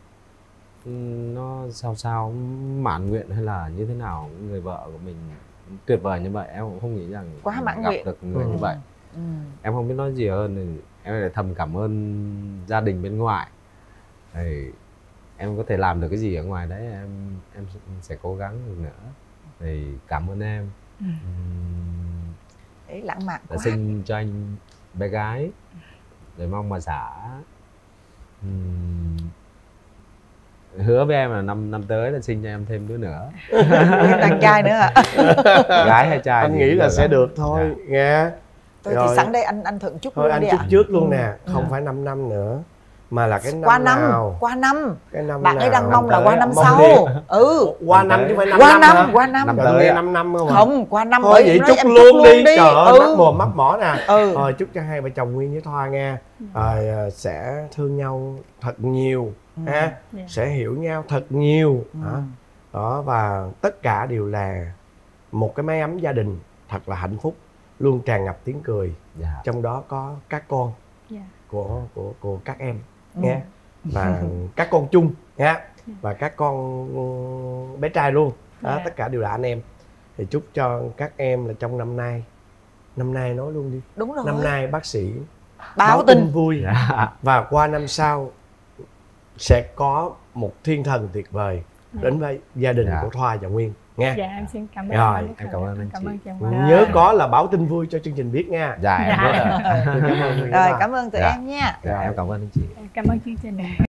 nó sao sao mãn nguyện hay là như thế nào, người vợ của mình tuyệt vời như vậy, em cũng không nghĩ rằng quá mãn gặp nguyện được người ừ. như vậy. Ừ. Em không biết nói gì hơn, thì em lại thầm cảm ơn gia đình bên ngoài. Thì em có thể làm được cái gì ở ngoài đấy, em em sẽ cố gắng được nữa. Thì cảm ơn em. Ừ. Uhm, Đấy, lãng mạn đã quá. sinh cho anh bé gái. Rồi mong bà xã uhm, hứa với em là năm năm tới là sinh cho em thêm đứa nữa. Đàn trai nữa hả? Gái hay trai anh nghĩ là sẽ được thôi nghe. Tôi thì sẵn đây anh anh thuận chúc thôi luôn anh đi chúc ạ. trước luôn nè, Ừ. không phải năm năm nữa mà là cái năm Qua năm, nào. qua năm. Cái năm Bạn ấy nào? đang mong là Năm qua tới, năm mong sau. đi. Ừ. Qua năm chứ không phải năm Qua năm năm, hả? qua năm. Năm Trời tới ơi, nghe năm năm không à? Không, qua năm. Thôi bởi vậy nói chúc em luôn đi. đi. Trời ơi, Ừ. mắc mồm mắc mỏ nè. Ừ. Rồi chúc cho hai vợ chồng Nguyên với Thoa nghe. Rồi à, sẽ thương nhau thật nhiều Ừ. ha. Dạ. Sẽ hiểu nhau thật nhiều. Ừ. Hả? Đó, và tất cả đều là một cái mái ấm gia đình thật là hạnh phúc, luôn tràn ngập tiếng cười. Dạ. Trong đó có các con Dạ. của của của các em Ừ. nghe, và các con chung nha, và các con ừ, bé trai luôn đó, Dạ. tất cả đều là anh em. Thì chúc cho các em là trong năm nay, năm nay nói luôn đi, Đúng rồi. năm nay bác sĩ Báo tin. vui, Dạ. và qua năm sau sẽ có một thiên thần tuyệt vời đến với gia đình Dạ. của Thoa và Nguyên nghe. Dạ em xin cảm ơn Rồi, anh. em cảm ơn anh Cảm chị. ơn chị Hoa. Nhớ có là báo tin vui cho chương trình biết nha. Dạ em Dạ. rất là Cảm ơn Nguyên Rồi, Thoa. cảm ơn tụi Dạ. em nha. dạ, em cảm ơn anh chị. Cảm ơn chương trình.